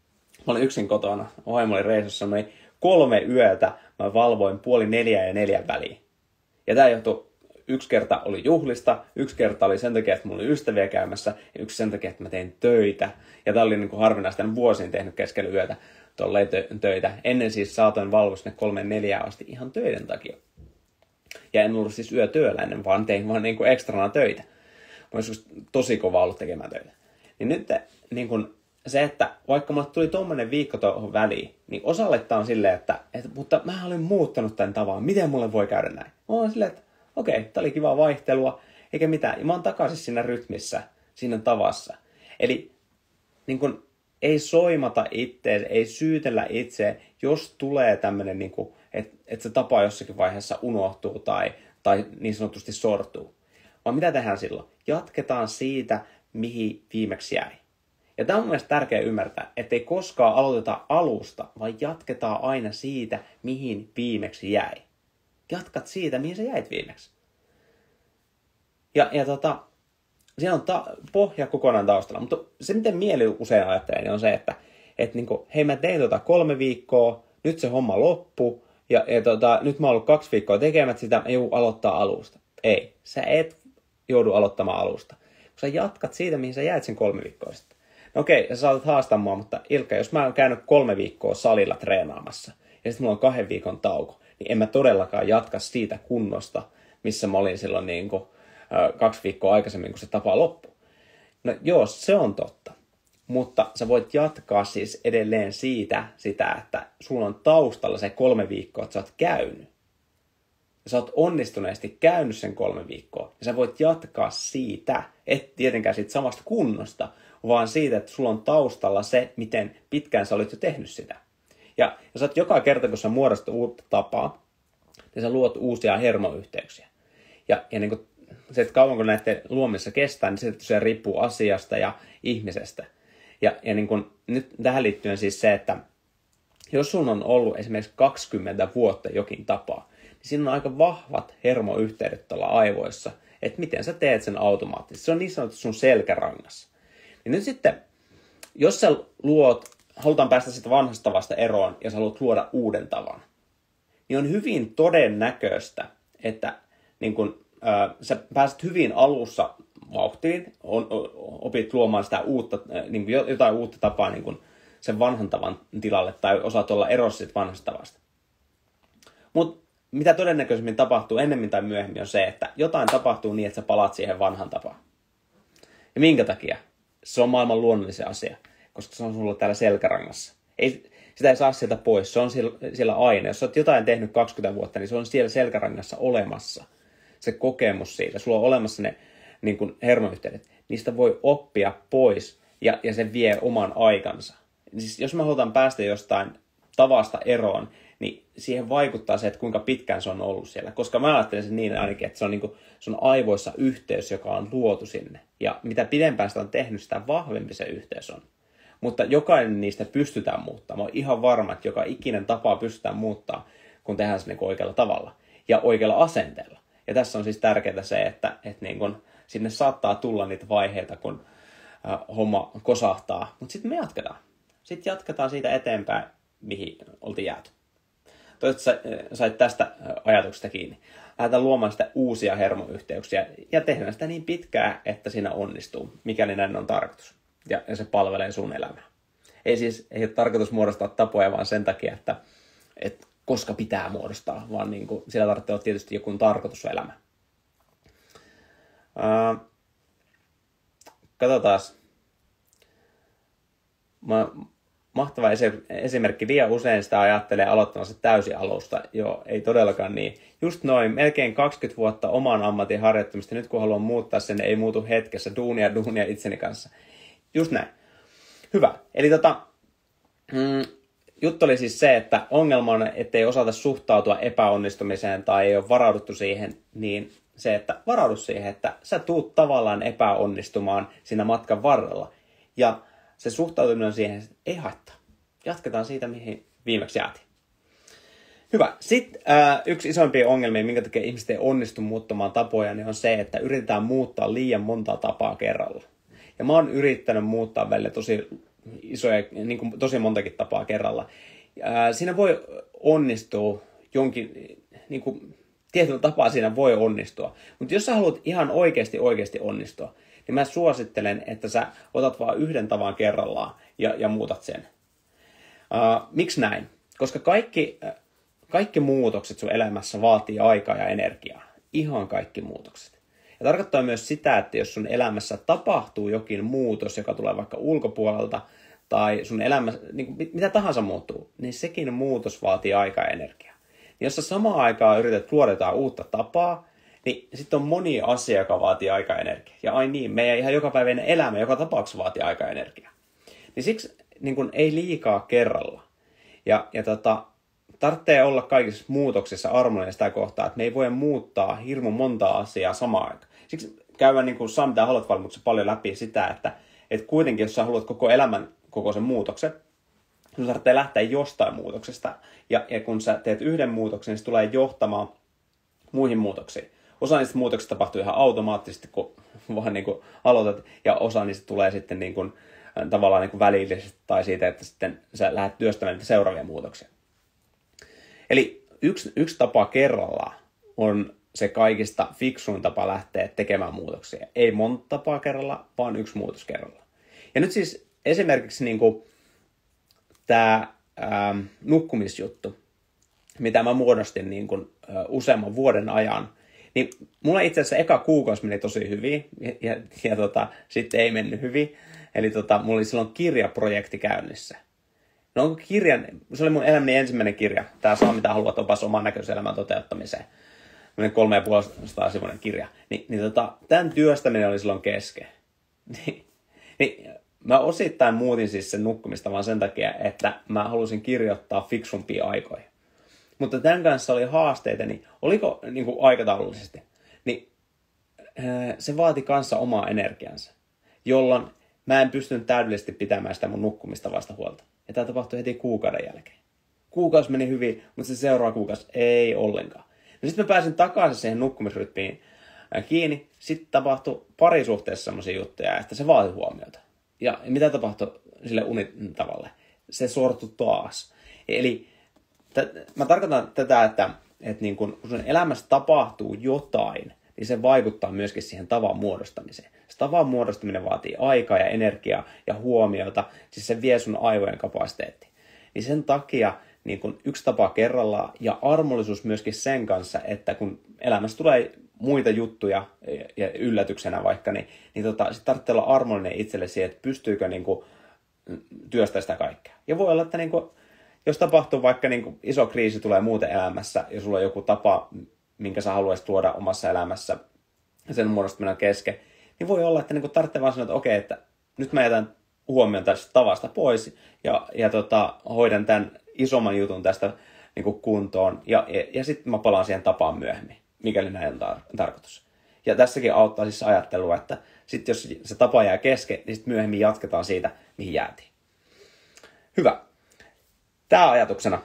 Mä olin yksin kotona, vaimo oli reissussa, mä olin kolme yötä, mä valvoin puoli neljä ja neljän väliin. Ja tää johtui, yksi kerta oli juhlista, yksi kerta oli sen takia, että mulla oli ystäviä käymässä, ja yksi sen takia, että mä tein töitä. Ja tää oli niin kuin harvinaista, en vuosiin tehnyt keskellä yötä tolleen töitä. Ennen siis saatoin valvoa sinne kolmeen neljään asti ihan töiden takia. Ja en ollut siis yötyöläinen, vaan tein vaan niin kuin ekstrana töitä. Mä olisi tosi kova ollut tekemään töitä. Niin nyt niin kuin se, että vaikka mulle tuli tommonen viikko tuohon väliin, niin osalle tää on silleen, että, että mutta mä olin muuttanut tämän tavan, miten mulle voi käydä näin? Mä oon silleen, että okei, tää oli kivaa vaihtelua, eikä mitään. Ja mä oon takaisin siinä rytmissä, siinä tavassa. Eli niin kun, ei soimata itseä, ei syytellä itseä, jos tulee tämmönen, niin kun, että, että se tapa jossakin vaiheessa unohtuu tai, tai niin sanotusti sortuu. Vaan mitä tehdään silloin? Jatketaan siitä, mihin viimeksi jäi. Ja tämä on mielestäni tärkeää ymmärtää, ettei koskaan aloiteta alusta, vaan jatketaan aina siitä, mihin viimeksi jäi. Jatkat siitä, mihin sä jäit viimeksi. Ja, ja tota, siinä on ta- pohja kokonaan taustalla. Mutta se, miten mieli usein ajattelee, niin on se, että et niinku, hei mä tein tota kolme viikkoa, nyt se homma loppuu, ja, ja tota, nyt mä oon ollut kaksi viikkoa tekemät sitä, mä joudun aloittaa alusta. Ei, sä et joudu aloittamaan alusta. Kun sä jatkat siitä, mihin sä jäit sen kolme viikkoa sitten. No okei, sä saatat haastaa mua, mutta Ilkka, jos mä oon käynyt kolme viikkoa salilla treenaamassa, ja sitten mulla on kahden viikon tauko, niin en mä todellakaan jatka siitä kunnosta, missä mä olin silloin niin kuin, äh, kaksi viikkoa aikaisemmin, kun se tapa loppui. No joo, se on totta. Mutta sä voit jatkaa siis edelleen siitä, sitä, että sulla on taustalla se kolme viikkoa, että sä oot käynyt. Ja sä oot onnistuneesti käynyt sen kolme viikkoa. Ja sä voit jatkaa siitä, et tietenkään siitä samasta kunnosta, vaan siitä, että sulla on taustalla se, miten pitkään sä olit jo tehnyt sitä. Ja, ja sä oot joka kerta, kun sä muodostat uutta tapaa, niin sä luot uusia hermoyhteyksiä. Ja, ja niin kuin se, että kauanko näiden luomissa kestää, niin se, se riippuu asiasta ja ihmisestä. Ja, ja niin kuin, nyt tähän liittyen siis se, että jos sun on ollut esimerkiksi kaksikymmentä vuotta jokin tapa, niin siinä on aika vahvat hermoyhteydet tuolla aivoissa, että miten sä teet sen automaattisesti. Se on niin sanottu sun selkärangassa. Ja nyt sitten, jos sä luot, halutaan päästä sitä vanhasta tavasta eroon ja sä haluat luoda uuden tavan, niin on hyvin todennäköistä, että niin kun, ää, sä pääset hyvin alussa vauhtiin, on, opit luomaan sitä uutta, niin jotain uutta tapaa niin kun sen vanhan tavan tilalle, tai osaat olla erossa siitä vanhasta tavasta. Mutta mitä todennäköisemmin tapahtuu ennemmin tai myöhemmin on se, että jotain tapahtuu niin, että sä palaat siihen vanhan tapaan. Ja minkä takia? Se on maailman luonnollinen asia, koska se on sulla täällä selkärangassa. Ei, sitä ei saa sieltä pois, se on siellä, siellä aina. Jos olet jotain tehnyt kaksikymmentä vuotta, niin se on siellä selkärangassa olemassa. Se kokemus siitä, sulla on olemassa ne niin kuin hermoyhteydet. Niistä voi oppia pois ja, ja se vie oman aikansa. Siis jos me halutaan päästä jostain tavasta eroon, niin siihen vaikuttaa se, että kuinka pitkään se on ollut siellä. Koska mä ajattelen sen niin ainakin, että se on, niin kuin, se on aivoissa yhteys, joka on luotu sinne. Ja mitä pidempään sitä on tehnyt, sitä vahvempi se yhteys on. Mutta jokainen niistä pystytään muuttamaan. Mä oon ihan varma, että joka ikinen tapa pystytään muuttaa, kun tehdään se niin kuin oikealla tavalla. Ja oikealla asenteella. Ja tässä on siis tärkeää se, että, että niin kuin, sinne saattaa tulla niitä vaiheita, kun äh, homma kosahtaa. Mutta sitten me jatketaan. Sitten jatketaan siitä eteenpäin, mihin oltiin jääty. Toivottavasti sait tästä ajatuksesta kiinni. Lähdetään luomaan sitä uusia hermoyhteyksiä ja tehdään sitä niin pitkään, että siinä onnistuu, mikäli näin on tarkoitus. Ja, ja se palvelee sun elämää. Ei siis ei ole tarkoitus muodostaa tapoja vaan sen takia, että, että koska pitää muodostaa, vaan niin kuin, sillä tarvitsee olla tietysti joku tarkoitus elämä. Uh, katsotaan. Mä, mahtava esimerkki. Liian usein sitä ajattelee aloittamassa täysin alusta. Joo, ei todellakaan niin. Just noin, melkein kaksikymmentä vuotta oman ammatin harjoittamista. Nyt kun haluan muuttaa sen, ei muutu hetkessä. Duunia, duunia itseni kanssa. Just näin. Hyvä. Eli tota, mm, juttu oli siis se, että ongelma on, ettei osata suhtautua epäonnistumiseen tai ei ole varauduttu siihen, niin se, että varaudu siihen, että sä tuut tavallaan epäonnistumaan siinä matkan varrella. Ja se suhtautuminen on siihen, että ei haittaa. Jatketaan siitä, mihin viimeksi jäätiin. Hyvä. Sitten äh, yksi isoimpia ongelmia, minkä takia ihmiset ei onnistu muuttamaan tapoja, niin on se, että yritetään muuttaa liian monta tapaa kerralla. Ja mä oon yrittänyt muuttaa välillä tosi isoja, niin kuin tosi montakin tapaa kerralla. Ää, siinä voi onnistua jonkin, niin kuin, tietyllä tapaa siinä voi onnistua. Mutta jos sä haluat ihan oikeasti oikeasti onnistua, niin mä suosittelen, että sä otat vaan yhden tavan kerrallaan ja, ja muutat sen. Ää, miksi näin? Koska kaikki, kaikki muutokset sun elämässä vaatii aikaa ja energiaa. Ihan kaikki muutokset. Ja tarkoittaa myös sitä, että jos sun elämässä tapahtuu jokin muutos, joka tulee vaikka ulkopuolelta, tai sun elämä, niin kuin mitä tahansa muuttuu, niin sekin muutos vaatii aikaa ja energiaa. Niin jos sä samaan aikaan yrität luoda jotain uutta tapaa, niin sitten on moni asia, joka vaatii aikaa ja energiaa. Ja ai niin, meidän ihan jokapäiväinen elämä joka tapauksessa vaatii aikaa ja energiaa. Niin siksi niin kuin ei liikaa kerralla. Ja, ja tota, tarvitsee olla kaikissa muutoksissa armollinen sitä kohtaa, että me ei voi muuttaa hirmu monta asiaa samaan aikaan. Siksi käydään niin kuin saa mitä haluat valmiuksessa paljon läpi sitä, että, että kuitenkin jos sä haluat koko elämän kokoisen muutoksen, sun tarvitsee lähteä jostain muutoksesta. Ja, ja kun sä teet yhden muutoksen, niin se tulee johtamaan muihin muutoksiin. Osa niistä muutoksista tapahtuu ihan automaattisesti, kun vaan niin kuin aloitat, ja osa niistä tulee sitten niin kuin, tavallaan niin kuin välillisesti tai siitä, että sitten sä lähdet työstämään niitä seuraavia muutoksia. Eli yksi, yksi tapa kerrallaan on se kaikista fiksuin tapa lähteä tekemään muutoksia. Ei monta tapaa kerralla, vaan yksi muutos kerralla. Ja nyt siis esimerkiksi niin kuin tämä ää, nukkumisjuttu, mitä mä muodostin niin kuin, ä, useamman vuoden ajan, niin mulla itse asiassa eka kuukausi meni tosi hyvin, ja, ja, ja tota, sitten ei mennyt hyvin. Eli tota, mulla oli silloin kirjaprojekti käynnissä. No onko kirjan, se oli mun elämäni ensimmäinen kirja. Tää Saa mitä haluat, opas oman näköisen elämän toteuttamiseen. Kolme ja puolestaan sivuinen kirja. Ni, niin tota, tämän työstäminen oli silloin kesken. Niin, niin, mä osittain muutin siis sen nukkumista vaan sen takia, että mä halusin kirjoittaa fiksumpia aikoja. Mutta tämän kanssa oli haasteita, niin oliko niin kuin aikataulullisesti? Niin se vaati kanssa omaa energiansa, jolloin mä en pystynyt täydellisesti pitämään sitä mun nukkumista vasta huolta. Ja tämä tapahtui heti kuukauden jälkeen. Kuukausi meni hyvin, mutta se seuraava kuukausi ei ollenkaan. No sitten mä pääsin takaisin siihen nukkumisrytmiin kiinni. Sitten tapahtui parisuhteessa semmoisia juttuja, että se vaati huomiota. Ja mitä tapahtui sille unitavalle? Se sortui taas. Eli t- mä tarkoitan tätä, että, että niin kun sun elämässä tapahtuu jotain, niin se vaikuttaa myöskin siihen tavan muodostamiseen. Se tavan muodostaminen vaatii aikaa ja energiaa ja huomiota, siis se vie sun aivojen kapasiteetti. Niin sen takia niin kun yksi tapa kerrallaan ja armollisuus myöskin sen kanssa, että kun elämässä tulee muita juttuja ja yllätyksenä vaikka, niin, niin tota, sit tarvitsee olla armollinen itselle siihen, että pystyykö niin kun työstää sitä kaikkea. Ja voi olla, että niin kun, jos tapahtuu vaikka niin kun iso kriisi tulee muuten elämässä ja sulla on joku tapa, minkä sä haluaisit luoda omassa elämässä ja sen muodostaminen on kesken, niin voi olla, että niin tarvitsee vaan sanoa, että okei, että nyt mä jätän huomioon tästä tavasta pois ja, ja tota, hoidan tämän isomman jutun tästä niin kuin kuntoon ja, ja, ja sitten mä palaan siihen tapaan myöhemmin, mikäli näin on tar- tarkoitus. Ja tässäkin auttaa siis ajattelua, että sitten jos se tapa jää kesken, niin sitten myöhemmin jatketaan siitä, mihin jäätiin. Hyvä. Tämä ajatuksena.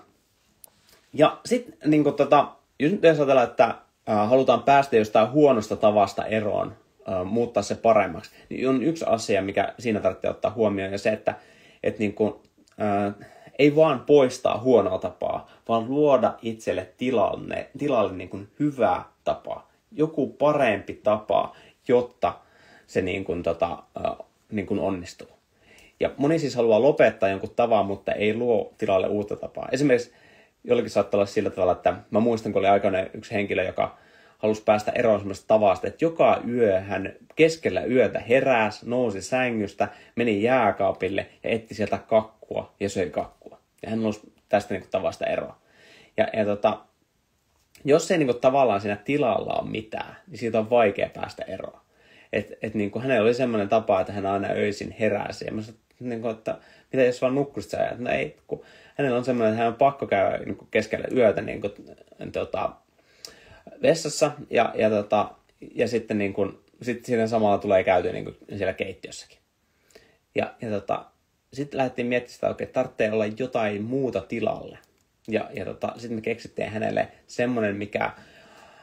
Ja sitten niin tota, jos nyt ajatellaan, että äh, halutaan päästä jostain huonosta tavasta eroon, äh, muuttaa se paremmaksi, niin on yksi asia, mikä siinä tarvitsee ottaa huomioon, ja se, että et niin kuin, äh, ei vaan poistaa huonoa tapaa, vaan luoda itselle tilalle, tilalle niin kuin hyvää tapaa, joku parempi tapa, jotta se niin kuin, tota, äh, niin kuin onnistuu. Ja moni siis haluaa lopettaa jonkun tavan, mutta ei luo tilalle uutta tapaa. Esimerkiksi jollekin saattaa olla sillä tavalla, että mä muistan, kun oli aikoinaan yksi henkilö, joka halusi päästä eroon semmoista tavasta, että joka yö hän keskellä yötä heräsi, nousi sängystä, meni jääkaapille ja etti sieltä kakkua ja söi kakkua. Ja hän halusi tästä niin kuin tavasta eroon. Ja, ja tota, jos ei niin kuin tavallaan siinä tilalla ole mitään, niin siitä on vaikea päästä eroon. Et, et niin kuin hänellä oli semmoinen tapa, että hän aina öisin heräsi. Ja mä sanoin, niin kuin, että mitä jos vaan nukkuisit sä? No ei, kun hänellä on semmoinen, että hän on pakko käydä niin kuin keskellä yötä niin kuin, tota, vessassa. Ja, ja, tota, ja sitten niin kuin, sit siinä samalla tulee käyty niin kuin siellä keittiössäkin. Ja, ja tota, sitten lähdettiin miettimään sitä, että tarvitsee olla jotain muuta tilalle. Ja, ja tota, sitten me keksittiin hänelle semmoinen, mikä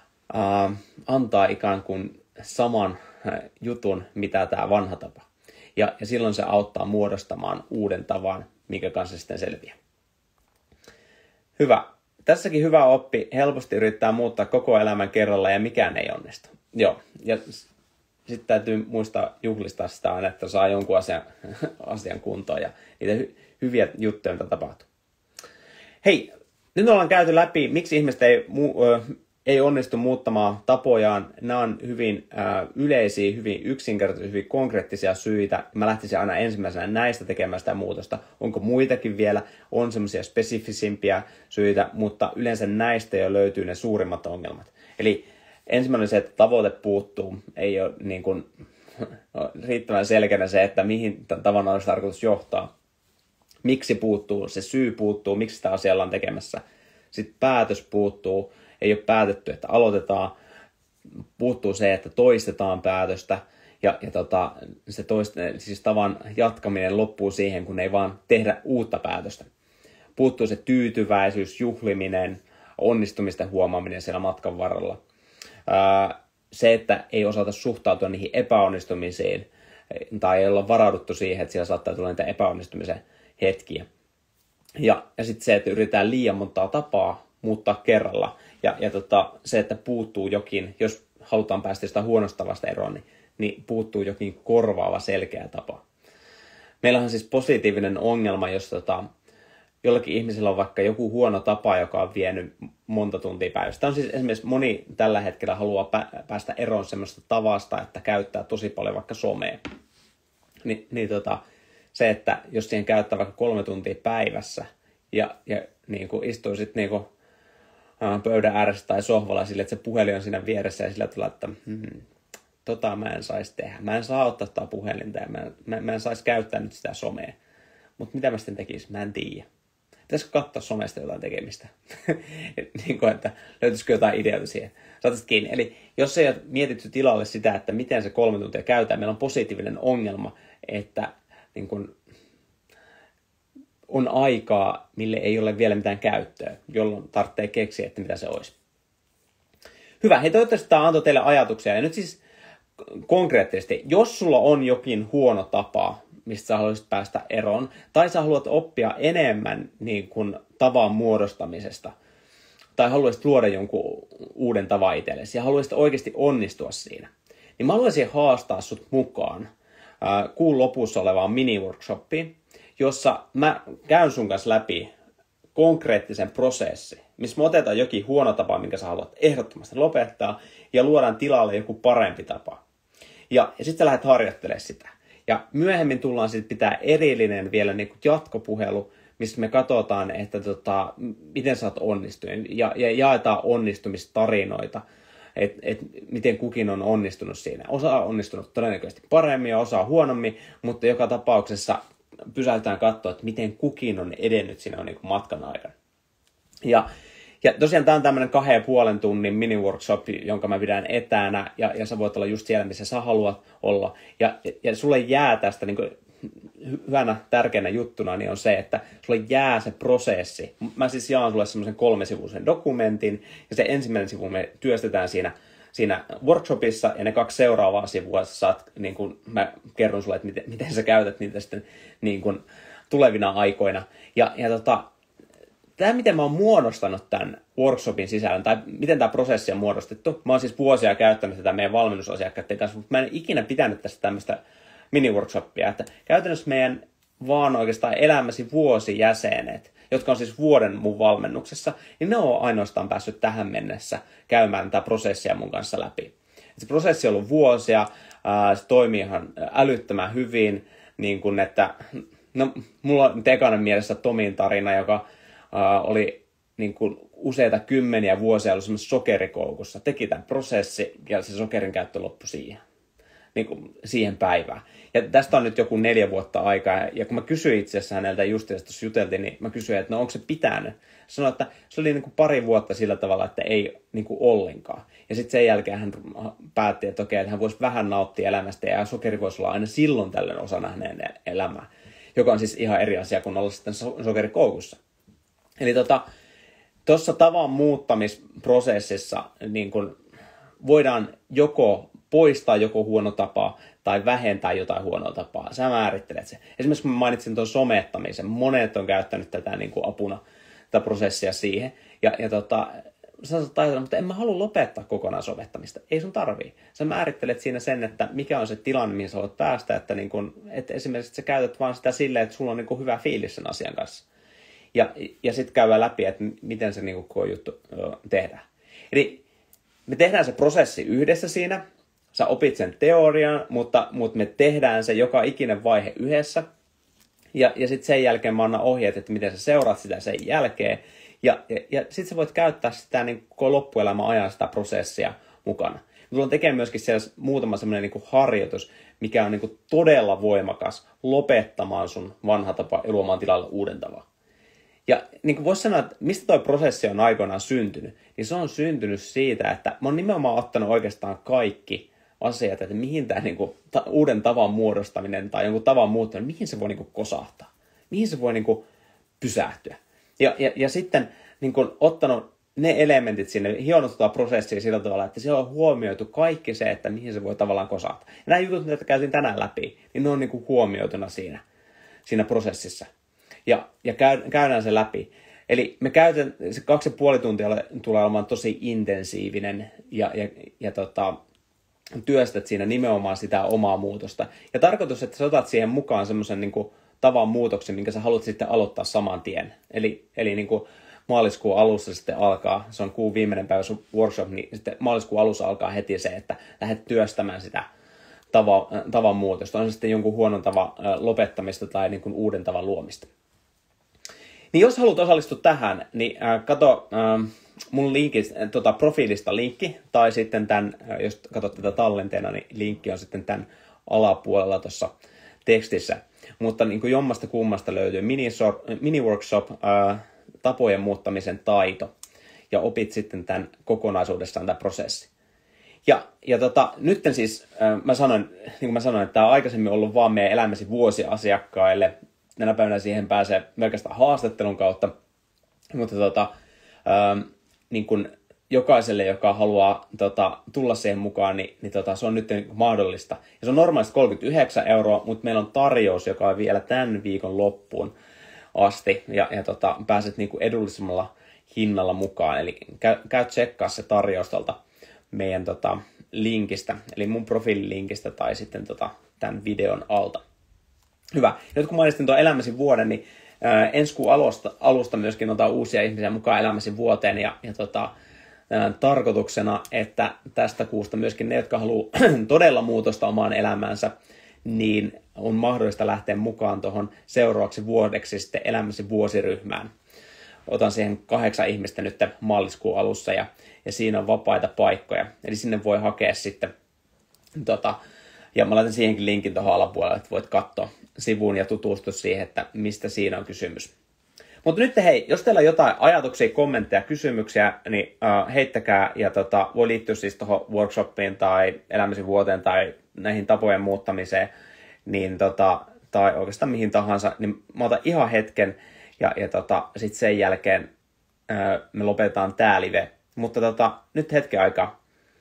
äh, antaa ikään kuin saman jutun, mitä tämä vanha tapa. Ja, ja silloin se auttaa muodostamaan uuden tavan, minkä kanssa sitten selviää. Hyvä. Tässäkin hyvä oppi. Helposti yrittää muuttaa koko elämän kerralla ja mikään ei onnistu. Joo. Ja sitten täytyy muistaa juhlistaa sitä aina, että saa jonkun asian, asian kuntoon ja niitä hy- hyviä juttuja, mitä tapahtuu. Hei, nyt ollaan käyty läpi, miksi ihmiset ei, mu- ö, ei onnistu muuttamaan tapojaan. Nämä on hyvin ö, yleisiä, hyvin yksinkertaisia, hyvin konkreettisia syitä. Mä lähtisin aina ensimmäisenä näistä tekemään sitä muutosta. Onko muitakin vielä? On semmoisia spesifisimpiä syitä, mutta yleensä näistä jo löytyy ne suurimmat ongelmat. Eli ensimmäinen on se, että tavoite puuttuu. Ei ole niin kuin, riittävän selkeänä se, että mihin tavan olisi tarkoitus johtaa. Miksi puuttuu, se syy puuttuu, miksi sitä asiaa ollaan tekemässä. Sitten päätös puuttuu, ei ole päätetty, että aloitetaan. Puuttuu se, että toistetaan päätöstä. Ja, ja tota, se toist, siis tavan jatkaminen loppuu siihen, kun ei vaan tehdä uutta päätöstä. Puuttuu se tyytyväisyys, juhliminen, onnistumisten huomaaminen siellä matkan varrella. Se, että ei osata suhtautua niihin epäonnistumisiin tai ei olla varauduttu siihen, että siellä saattaa tulla niitä epäonnistumisen hetkiä. Ja, ja sitten se, että yritetään liian montaa tapaa muuttaa kerralla. Ja, ja tota, se, että puuttuu jokin, jos halutaan päästä sitä huonosta tavasta eroon, niin, niin puuttuu jokin korvaava selkeä tapa. Meillä on siis positiivinen ongelma, jos tota, jollakin ihmisellä on vaikka joku huono tapa, joka on vienyt monta tuntia päivästä. On siis esimerkiksi moni tällä hetkellä haluaa pä- päästä eroon semmoista tavasta, että käyttää tosi paljon vaikka somea. Ni, niin tota, se, että jos siihen käyttää vaikka kolme tuntia päivässä ja, ja niin kuin istuu sitten niin kuin, ä, pöydän ääressä tai sohvalla sille, että se puhelin on siinä vieressä ja sillä tulee, että hmm, tota mä en saisi tehdä. Mä en saa ottaa tota puhelinta ja mä, mä, mä en saisi käyttää nyt sitä somea. Mutta mitä mä sitten tekisin? Mä en tiedä. Pitäisikö katsoa somesta jotain tekemistä? niin kuin, että löytyisikö jotain ideoita siihen? Saataisit kiinni. Eli jos ei ole mietitty tilalle sitä, että miten se kolme tuntia käytetään, meillä on positiivinen ongelma, että niin kuin, on aikaa, mille ei ole vielä mitään käyttöä, jolloin tarvitsee keksiä, että mitä se olisi. Hyvä. Hei, toivottavasti tämä antoi teille ajatuksia. Ja nyt siis konkreettisesti, jos sulla on jokin huono tapa, mistä sä haluaisit päästä eroon, tai sä haluat oppia enemmän niin kuin tavan muodostamisesta, tai haluaisit luoda jonkun uuden tavan itsellesi, ja haluaisit oikeasti onnistua siinä, niin mä haluaisin haastaa sut mukaan äh, kuun lopussa olevaan mini-workshoppiin, jossa mä käyn sun kanssa läpi konkreettisen prosessin, missä me otetaan jokin huono tapa, minkä sä haluat ehdottomasti lopettaa, ja luodaan tilalle joku parempi tapa. Ja, ja sitten sä lähdet harjoittelemaan sitä. Ja myöhemmin tullaan sitten pitää erillinen vielä niin kuin jatkopuhelu, missä me katsotaan, että tota, miten sä oot onnistunut, ja, ja jaetaan onnistumistarinoita, että et, miten kukin on onnistunut siinä. Osa on onnistunut todennäköisesti paremmin ja osa huonommin, mutta joka tapauksessa pysäytään katsoa, että miten kukin on edennyt siinä niin kuin matkan aikana. Ja, ja tosiaan tämä on tämmöinen kahden ja puolen tunnin mini-workshop, jonka mä pidän etänä, ja, ja sä voit olla just siellä, missä sä haluat olla. Ja, ja, ja sulle jää tästä niin kuin hyvänä, tärkeänä juttuna, niin on se, että sulle jää se prosessi. Mä siis jaan sulle semmoisen kolmesivuisen dokumentin, ja se ensimmäinen sivu me työstetään siinä, siinä workshopissa, ja ne kaksi seuraavaa sivua sä saat, niin kuin mä kerron sulle, että miten, miten sä käytät niitä sitten niin kuin tulevina aikoina. Ja, ja tota, tämä, miten mä oon muodostanut tämän workshopin sisällön, tai miten tämä prosessi on muodostettu. Mä oon siis vuosia käyttänyt tätä meidän valmennusasiakkaiden kanssa, mutta mä en ikinä pitänyt tästä tämmöistä mini-workshoppia. Että käytännössä meidän vaan oikeastaan elämäsi vuosijäsenet, jotka on siis vuoden mun valmennuksessa, niin ne on ainoastaan päässyt tähän mennessä käymään tätä prosessia mun kanssa läpi. Et se prosessi on ollut vuosia, ää, se toimii ihan älyttömän hyvin, niin kuin että, no mulla on tekana mielessä Tomin tarina, joka Uh, oli niin kuin useita kymmeniä vuosia ollut semmoisessa sokerikoukussa. Teki tämän prosessi ja se sokerin käyttö loppui siihen, niin kuin siihen päivään. Ja tästä on nyt joku neljä vuotta aikaa. Ja kun mä kysyin itse asiassa häneltä just tuossa juteltiin, niin mä kysyin, että no onko se pitänyt? Sanoin, että se oli niin kuin pari vuotta sillä tavalla, että ei niin kuin ollenkaan. Ja sitten sen jälkeen hän päätti, että okei, että hän voisi vähän nauttia elämästä ja sokeri voisi olla aina silloin tällöin osana hänen elämää. Joka on siis ihan eri asia kuin olla sitten sokerikoukussa. Eli tuossa tota, tavan muuttamisprosessissa niin kun voidaan joko poistaa joku huono tapa tai vähentää jotain huonoa tapaa. Sä määrittelet se. Esimerkiksi kun mä mainitsin tuon somettamisen, monet on käyttänyt tätä niin kuin apuna, tätä prosessia siihen. Ja, ja tota, sä saat ajatella, mutta en mä halua lopettaa kokonaan somettamista. Ei sun tarvii. Sä määrittelet siinä sen, että mikä on se tilanne, mihin sä voit päästä, että, niin kun, että esimerkiksi sä käytät vaan sitä silleen, että sulla on niin kun hyvä fiilis sen asian kanssa. Ja, ja sitten käydään läpi, että miten se niin kun juttu tehdään. Eli me tehdään se prosessi yhdessä siinä. Sä opit sen teorian, mutta, mutta me tehdään se joka ikinen vaihe yhdessä. Ja, ja sitten sen jälkeen mä annan ohjeet, että miten sä seuraat sitä sen jälkeen. Ja, ja, ja sitten sä voit käyttää sitä niin koko loppuelämän ajan sitä prosessia mukana. Me tullaan tekemään myöskin siellä muutama semmoinen niin harjoitus, mikä on niin kuin todella voimakas lopettamaan sun vanha tapa ja luomaan tilalle uuden tavan. Ja niin kuin voisi sanoa, että mistä toi prosessi on aikoinaan syntynyt, niin se on syntynyt siitä, että mä oon nimenomaan ottanut oikeastaan kaikki asiat, että mihin tämä niin kuin, ta- uuden tavan muodostaminen tai jonkun tavan muuttaminen, mihin se voi niin kuin kosahtaa, mihin se voi niin kuin pysähtyä. Ja, ja, ja sitten niin kun ottanut ne elementit sinne, hionnut tuota prosessia sillä tavalla, että siellä on huomioitu kaikki se, että mihin se voi tavallaan kosata. Ja nämä jutut, mitä käytiin tänään läpi, niin ne on niin kuin huomioituna siinä, siinä prosessissa. Ja, ja käy, käydään se läpi. Eli me käytän, se kaksi ja puoli tuntia tulee olemaan tosi intensiivinen ja, ja, ja tota, työstät siinä nimenomaan sitä omaa muutosta. Ja tarkoitus, että sä otat siihen mukaan semmoisen niin kuin tavan muutoksen, minkä sä haluat sitten aloittaa saman tien. Eli, eli niin kuin maaliskuun alussa sitten alkaa, se on kuun viimeinen päivä sun workshop, niin sitten maaliskuun alussa alkaa heti se, että lähdet työstämään sitä tava, tavan muutosta. On se sitten jonkun huonon tavan lopettamista tai niin kuin uuden tavan luomista. Niin jos haluat osallistua tähän, niin äh, kato äh, mun linkis, äh, tota, profiilista linkki, tai sitten tämän, äh, jos katsot tätä tallenteena, niin linkki on sitten tämän alapuolella tuossa tekstissä. Mutta niin kuin jommasta kummasta löytyy mini-workshop, äh, tapojen muuttamisen taito, ja opit sitten tämän kokonaisuudessaan tämän prosessi. Ja, ja tota, nyt siis, äh, mä sanoin, niin kuin mä sanoin, että tämä on aikaisemmin ollut vaan meidän elämäsi vuosiasiakkaille. Tänä päivänä siihen pääsee melkein haastattelun kautta, mutta tota, äh, niin kuin jokaiselle, joka haluaa tota, tulla siihen mukaan, niin, niin tota, se on nyt mahdollista. Ja se on normaalisti kolmekymmentäyhdeksän euroa, mutta meillä on tarjous, joka on vielä tämän viikon loppuun asti. Ja, ja tota, pääset niin kuin edullisemmalla hinnalla mukaan. Eli käy, käy tsekkaa se tarjous tuolta meidän tota, linkistä, eli mun profiililinkistä tai sitten tota, tämän videon alta. Hyvä. Nyt kun mainitsin tuon elämäsi vuoden, niin ää, ensi kuun alusta, alusta myöskin otan uusia ihmisiä mukaan elämäsi vuoteen. Ja, ja tota, ää, tarkoituksena, että tästä kuusta myöskin ne, jotka haluaa todella muutosta omaan elämäänsä, niin on mahdollista lähteä mukaan tuohon seuraavaksi vuodeksi sitten elämäsi vuosiryhmään. Otan siihen kahdeksan ihmistä nyt maaliskuun alussa ja, ja siinä on vapaita paikkoja. Eli sinne voi hakea sitten, tota, ja mä laitan siihenkin linkin tuohon alapuolelle, että voit katsoa sivuun ja tutustua siihen, että mistä siinä on kysymys. Mutta nyt hei, jos teillä on jotain ajatuksia, kommentteja, kysymyksiä, niin uh, heittäkää ja tota, voi liittyä siis tuohon workshopiin tai elämäsi vuoteen tai näihin tapojen muuttamiseen, niin tota, tai oikeastaan mihin tahansa, niin mä otan ihan hetken ja, ja tota, sitten sen jälkeen uh, me lopetetaan tää live. Mutta tota, nyt hetken aikaa.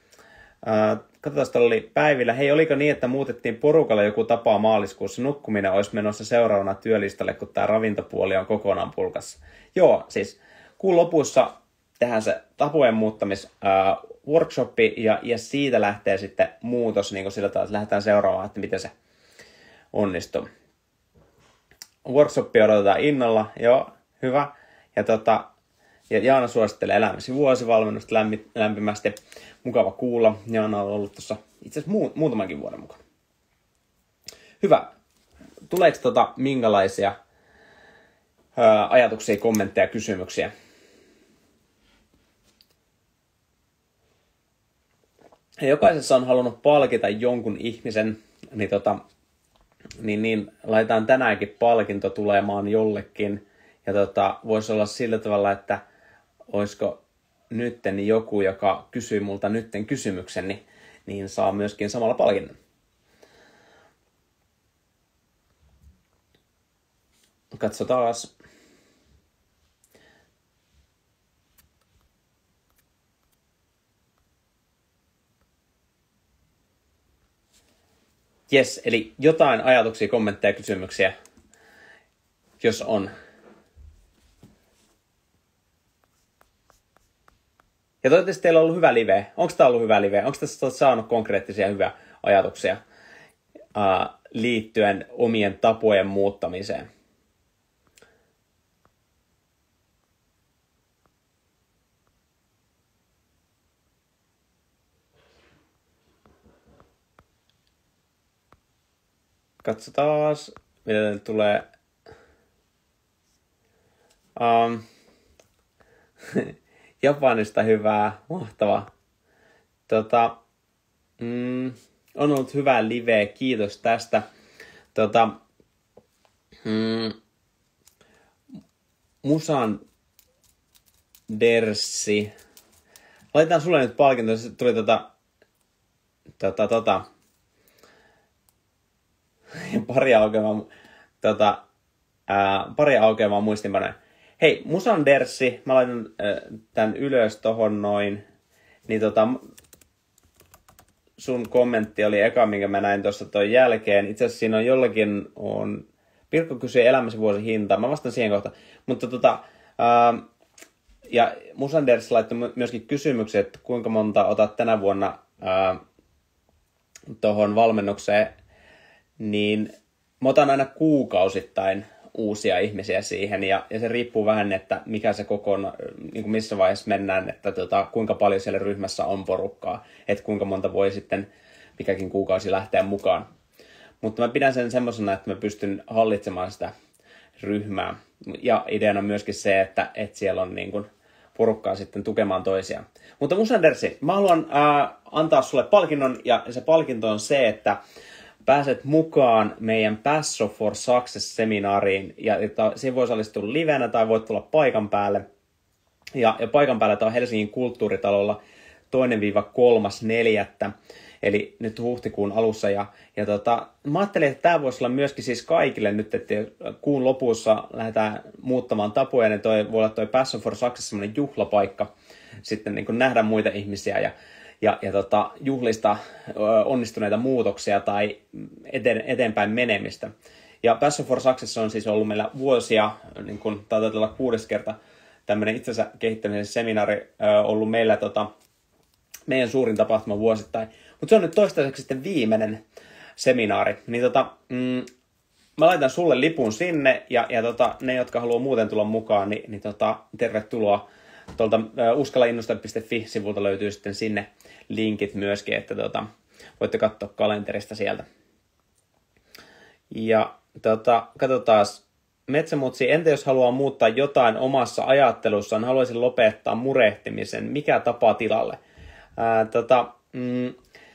Uh, katsotaan, että oli päivillä. Hei, oliko niin, että muutettiin porukalla joku tapa maaliskuussa? Nukkuminen olisi menossa seuraavana työlistalle, kun tämä ravintopuoli on kokonaan pulkassa. Joo, siis kuun lopussa tehdään se tapojen muuttamis uh, workshopi ja, ja siitä lähtee sitten muutos niin kuin sillä tavalla, että lähdetään seuraamaan, että miten se onnistuu. Workshopia odotetaan innolla, joo, hyvä. Ja, tota, ja Jaana suosittelee elämäsi vuosivalmennusta lämpi, lämpimästi. Mukava kuulla. Jaana on ollut tuossa itse asiassa muu, muutamankin vuoden mukaan. Hyvä. Tuleeko tota minkälaisia ää, ajatuksia, kommentteja, kysymyksiä? Ja jokaisessa on halunnut palkita jonkun ihmisen, niin, tota, niin, niin laitetaan tänäänkin palkinto tulemaan jollekin. Ja tota, voisi olla sillä tavalla, että olisiko nytten joku, joka kysyy multa nytten kysymyksen, niin, niin saa myöskin samalla palkinnon. Katsotaan. Jes, eli jotain ajatuksia, kommentteja, kysymyksiä, jos on. Ja toivottavasti teillä on ollut hyvä live. Onko tämä ollut hyvä live? Onko tässä saanut konkreettisia hyviä ajatuksia uh, liittyen omien tapojen muuttamiseen? Katsotaan, mitä tulee. Um, Japanista hyvää, mahtavaa. Tota, mm, on ollut hyvää liveä, kiitos tästä. Tota, mm, Musan Derssi. Laitetaan sulle nyt palkinto, se tuli tota, tota, tota, pari aukeamaa, tota, ää, pari aukeamaa muistinpanoja. Hei, Musan Derssi, mä laitan äh, tän ylös tohon noin, niin tota, sun kommentti oli eka, minkä mä näin tuossa toi jälkeen. Itse asiassa siinä on jollakin, on, Pirkko kysyi elämäsi vuosi hintaa, mä vastaan siihen kohta. Mutta tota, ää, ja Musan Derssi laittoi myöskin kysymyksen, että kuinka monta otat tänä vuonna ää, tohon valmennukseen, niin mä otan aina kuukausittain uusia ihmisiä siihen, ja, ja se riippuu vähän, että mikä se koko, niin kuin missä vaiheessa mennään, että tota, kuinka paljon siellä ryhmässä on porukkaa, että kuinka monta voi sitten mikäkin kuukausi lähteä mukaan. Mutta mä pidän sen semmoisena, että mä pystyn hallitsemaan sitä ryhmää, ja ideana myöskin se, että, että siellä on niin kuin porukkaa sitten tukemaan toisiaan. Mutta Musan Derssi, mä haluan ää, antaa sulle palkinnon, ja se palkinto on se, että pääset mukaan meidän Passion for Success-seminaariin, ja siihen voi osallistua livenä tai voit tulla paikan päälle. Ja, ja paikan päällä tämä on Helsingin kulttuuritalolla toinen kolmas neljättä, eli nyt huhtikuun alussa. Ja, ja tota, mä ajattelin, että tämä voisi olla myöskin siis kaikille nyt, että kuun lopussa lähdetään muuttamaan tapoja, niin toi voi olla toi Passion for Success semmoinen juhlapaikka, sitten niin kuin nähdä muita ihmisiä ja ja, ja tota, juhlista ö, onnistuneita muutoksia tai eten, eteenpäin menemistä. Ja Passion for Success on siis ollut meillä vuosia, niin kun taitaa olla kuudes kerta tämmöinen itsensä kehittämisen seminaari ö, ollut meillä tota, meidän suurin tapahtuma vuosittain. Mutta se on nyt toistaiseksi sitten viimeinen seminaari. Niin tota, mm, mä laitan sulle lipun sinne ja, ja tota, ne, jotka haluaa muuten tulla mukaan, niin, niin tota, tervetuloa. Tuolta uh, uskalainnosta piste fi-sivulta löytyy sitten sinne linkit myöskin, että tota, voitte katsoa kalenterista sieltä. Ja tota, katsotaan, Metsämutsi, entä jos haluaa muuttaa jotain omassa ajattelussaan, haluaisin lopettaa murehtimisen, mikä tapa tilalle? Ää, tota, mm,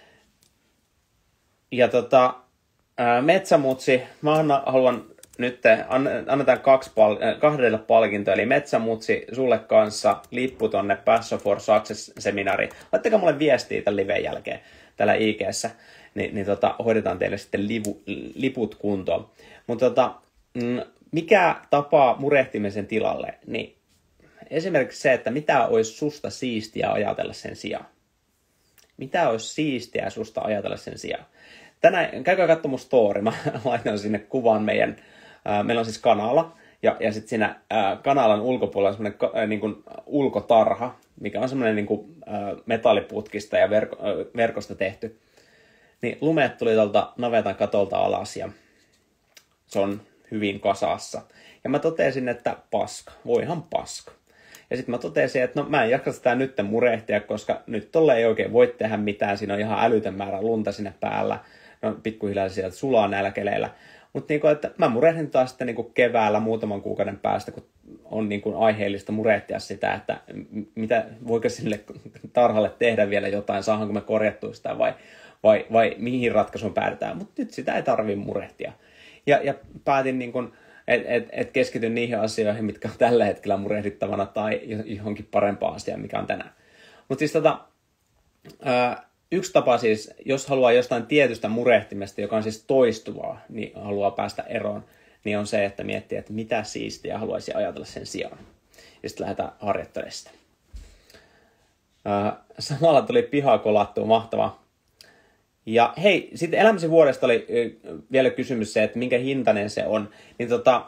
ja tota, ää, Metsämutsi, mä haluan nyt annetaan kaksi pal- kahdelle palkintoa, eli Metsämutsi, sulle kanssa lippu tonne Passion for Success-seminaariin. Laittakaa mulle viestiä tämän liven jälkeen täällä I G:ssä, niin, niin tota, hoidetaan teille sitten livu, liput kuntoon. Mutta tota, mikä tapa murehtimisen tilalle? Niin esimerkiksi se, että mitä olisi susta siistiä ajatella sen sijaan. Mitä olisi siistiä susta ajatella sen sijaan? Tänään, käykää katsomaan mun story, mä laitan sinne kuvan meidän. Ää, meillä on siis kanala, ja, ja sitten siinä ää, kanalan ulkopuolella on semmoinen ka, ää, niin kuin ulkotarha, mikä on semmoinen niin kuin, ää, metalliputkista ja verko, ää, verkosta tehty. Niin lumeet tuli tuolta navetan katolta alas, ja se on hyvin kasassa. Ja mä totesin, että paska, voihan paska. Ja sitten mä totesin, että no mä en jaksa sitä nyt murehtia, koska nyt tolle ei oikein voi tehdä mitään, siinä on ihan älytön määrä lunta sinne päällä. No pikkuhiljaa sieltä sulaa näillä keleillä. Mutta niinku, että mä murehdin taas sitten niinku keväällä muutaman kuukauden päästä, kun on niinku aiheellista murehtia sitä, että mitä, voiko sille tarhalle tehdä vielä jotain, saadaanko me korjattua sitä vai, vai, vai mihin ratkaisuun päädytään. Mutta nyt sitä ei tarvitse murehtia. Ja, ja päätin, niinku, että et, et keskityn niihin asioihin, mitkä on tällä hetkellä murehdittavana tai johonkin parempaan asiaan, mikä on tänään. Mutta siis tota... Ää, Yksi tapa siis, jos haluaa jostain tietystä murehtimesta, joka on siis toistuvaa, niin haluaa päästä eroon, niin on se, että miettii, että mitä siistiä haluaisi ajatella sen sijaan. Ja sitten lähdetään harjoittelemaan sitä. Samalla tuli pihaa kolattua, mahtavaa. Ja hei, sitten elämäsi vuodesta oli vielä kysymys se, että minkä hintainen se on. Niin tota,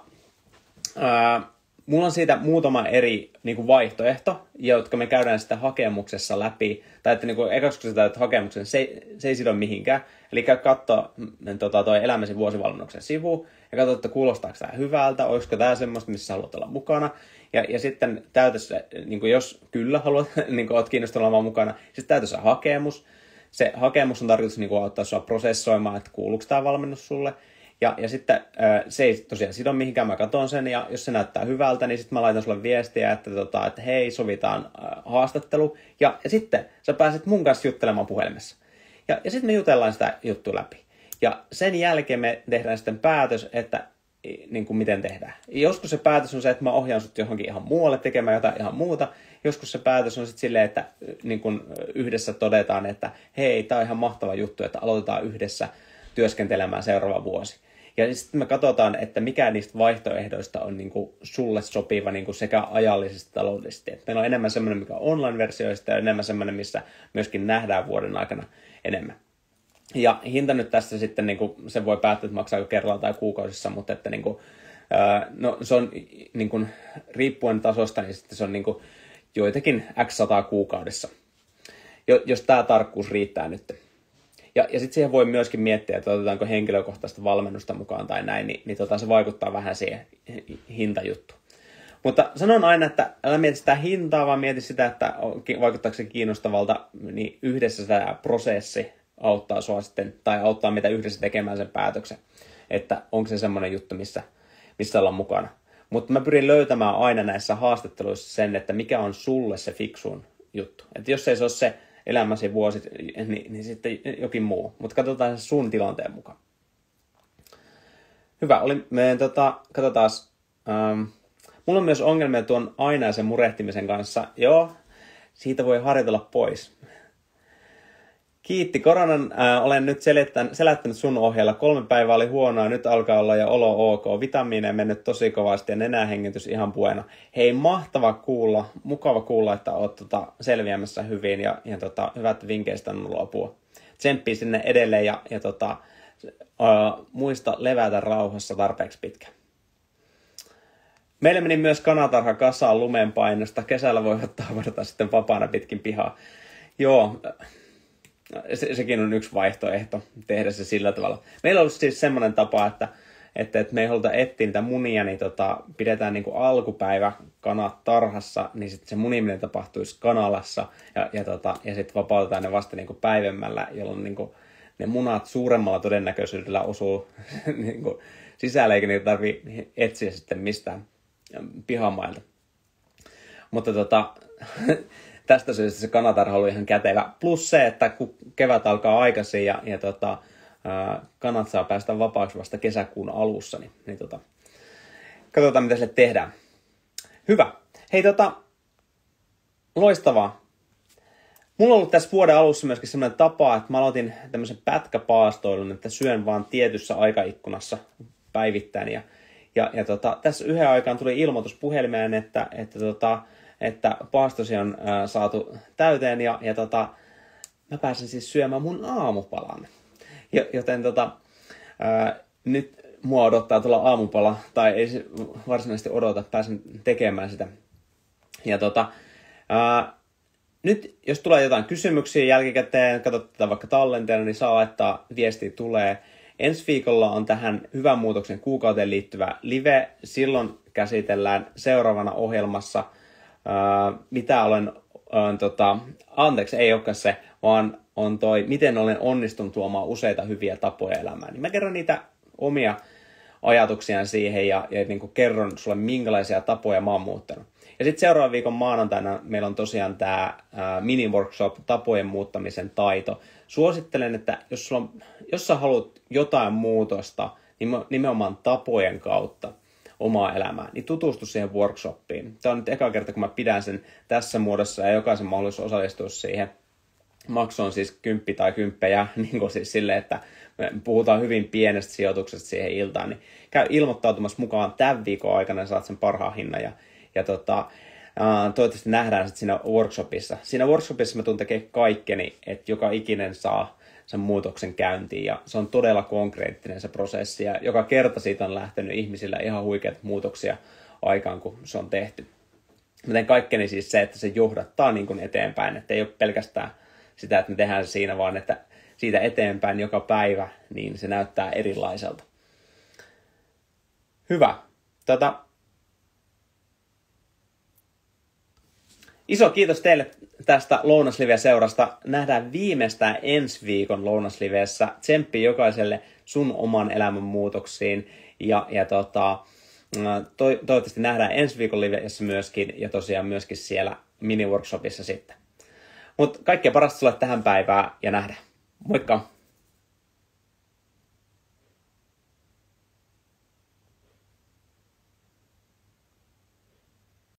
ää, mulla on siitä muutama eri niin kuin vaihtoehto, jotka me käydään sitten hakemuksessa läpi. Tai että niin kuin, ekaksi kun sä täytät hakemuksen, se ei, se ei sido mihinkään. Eli käy katsoa tota, toi elämäsi vuosivalmennuksen sivu ja katso, että kuulostaako tämä hyvältä, olisiko tämä semmoista, missä haluat olla mukana. Ja, ja sitten täytä se, niin kuin jos kyllä haluat, niin kuin oot kiinnostunut olemaan mukana, sitten täytä se hakemus. Se hakemus on tarkoitus niin kuin auttaa sua prosessoimaan, että kuuluuko tämä valmennus sulle. Ja, ja sitten se ei tosiaan sido mihinkään, mä katson sen, ja jos se näyttää hyvältä, niin sitten mä laitan sulle viestiä, että, tota, että hei, sovitaan haastattelu. Ja, ja sitten sä pääset mun kanssa juttelemaan puhelimessa. Ja, ja sitten me jutellaan sitä juttua läpi. Ja sen jälkeen me tehdään sitten päätös, että niin kuin miten tehdään. Joskus se päätös on se, että mä ohjaan sut johonkin ihan muualle tekemään jotain ihan muuta. Joskus se päätös on sitten silleen, että niin kuin yhdessä todetaan, että hei, tää on ihan mahtava juttu, että aloitetaan yhdessä työskentelemään seuraava vuosi. Ja sitten me katsotaan, että mikä niistä vaihtoehdoista on niin kuin sulle sopiva niin kuin sekä ajallisesti että taloudellisesti. Et meillä on enemmän semmoinen, mikä on online-versioista ja enemmän semmoinen, missä myöskin nähdään vuoden aikana enemmän. Ja hinta nyt tässä sitten, niin kuin, se voi päättää, että maksaako kerralla tai kuukausissa, mutta että niin kuin, ää, no, se on niin kuin, riippuen tasosta, niin sitten se on niin kuin, joitakin x sataa kuukaudessa, jos tämä tarkkuus riittää nyt. Ja, ja sitten siihen voi myöskin miettiä, että otetaanko henkilökohtaista valmennusta mukaan tai näin, niin, niin tota, se vaikuttaa vähän siihen hintajuttuun. Mutta sanon aina, että älä mieti sitä hintaa, vaan mieti sitä, että vaikuttaako se kiinnostavalta, niin yhdessä tämä prosessi auttaa sua sitten, tai auttaa meitä yhdessä tekemään sen päätöksen, että onko se semmoinen juttu, missä, missä ollaan mukana. Mutta mä pyrin löytämään aina näissä haastatteluissa sen, että mikä on sulle se fiksuun juttu. Että jos ei se ole se elämäsi vuosi, niin, niin sitten jokin muu. Mutta katsotaan se sun tilanteen mukaan. Hyvä, oli, me tota, katsotaan. Ähm, mulla on myös ongelmia tuon ainaisen murehtimisen kanssa. Joo, siitä voi harjoitella pois. Kiitti koronan, äh, olen nyt selättänyt sun ohjeella. Kolme päivää oli huonoa, nyt alkaa olla jo olo ok. Vitamiineja mennyt tosi kovasti ja nenähengitys ihan bueno. Hei, mahtava kuulla, mukava kuulla, että oot tota, selviämässä hyvin ja, ja tota, hyvät vinkkeistä on ollut apua. Tsemppii sinne edelleen ja, ja tota, äh, muista levätä rauhassa tarpeeksi pitkä. Meillä meni myös kanatarha kasaan lumenpainosta. Kesällä voi ottaa varata sitten vapaana pitkin pihaa. Joo. Se, sekin on yksi vaihtoehto tehdä se sillä tavalla. Meillä on ollut siis semmoinen tapa, että, että, että me ei haluta etsiä niitä munia, niin tota, pidetään niin kuin alkupäivä kanat tarhassa, niin sitten se muniminen tapahtuisi kanalassa ja, ja, tota, ja sitten vapautetaan ne vasta niin kuin päivemmällä, jolloin niin kuin ne munat suuremmalla todennäköisyydellä osuu niin kuin sisälle, eikä niitä tarvitse etsiä sitten mistään pihamailta. Mutta tota... Tästä syystä se kanatarha oli ihan kätevä. Plus se, että kun kevät alkaa aikaisin ja, ja tota, ää, kanat saa päästä vapaaksi vasta kesäkuun alussa, niin, niin tota, katsotaan mitä sille tehdään. Hyvä. Hei tota, loistavaa. Mulla on ollut tässä vuoden alussa myöskin sellainen tapa, että mä aloitin tämmöisen pätkäpaastoilun, että syön vaan tietyssä aikaikkunassa päivittäin. Ja, ja, ja tota, tässä yhden aikaan tuli ilmoitus puhelimeen, että, että tota, että paastosi on ää, saatu täyteen ja, ja tota, mä pääsen siis syömään mun aamupalan. Joten tota, ää, nyt mua odottaa tulla aamupala, tai ei se varsinaisesti odota, pääsen tekemään sitä. Ja tota, ää, nyt jos tulee jotain kysymyksiä jälkikäteen, katsotaan vaikka tallenteena, niin saa laittaa viestiä tulee. Ensi viikolla on tähän hyvän muutoksen kuukauteen liittyvä live. Silloin käsitellään seuraavana ohjelmassa Uh, mitä olen, uh, tota, anteeksi, ei olekaan se, vaan on toi, miten olen onnistunut tuomaan useita hyviä tapoja elämään. Niin mä kerron niitä omia ajatuksia siihen ja, ja niin kuin kerron sulle, minkälaisia tapoja mä oon muuttanut. Ja sitten seuraavan viikon maanantaina meillä on tosiaan tämä uh, mini-workshop, tapojen muuttamisen taito. Suosittelen, että jos, sulla on, jos sä haluat jotain muutosta, niin nimenomaan tapojen kautta omaa elämää, niin tutustu siihen workshoppiin. Tämä on nyt eka kerta, kun mä pidän sen tässä muodossa ja jokaisen mahdollisuus osallistua siihen. Maksu on siis kymppi tai kymppejä, niin kuin siis silleen, että me puhutaan hyvin pienestä sijoituksesta siihen iltaan, niin käy ilmoittautumassa mukaan tämän viikon aikana ja saat sen parhaan hinnan. Ja, ja tota, uh, toivottavasti nähdään sitten siinä workshopissa. Siinä workshopissa mä tuun tekemään kaikkeni, että joka ikinen saa sen muutoksen käyntiin. Ja se on todella konkreettinen se prosessi. Ja joka kerta siitä on lähtenyt ihmisillä ihan huikeat muutoksia aikaan, kun se on tehty. Mä teen kaikkeni siis se, että se johdattaa niin kuin eteenpäin. Että ei ole pelkästään sitä, että me tehdään se siinä, vaan että siitä eteenpäin joka päivä, niin se näyttää erilaiselta. Hyvä. Tota, iso kiitos teille tästä Lounaslive-seurasta. Nähdään viimeistään ensi viikon Lounasliveessä. Tsemppi jokaiselle sun oman elämän muutoksiin. Ja, ja tota, to, toivottavasti nähdään ensi viikon livessä myöskin. Ja tosiaan myöskin siellä mini-workshopissa sitten. Mutta kaikkea parasta sulle tähän päivään ja nähdään. Moikka!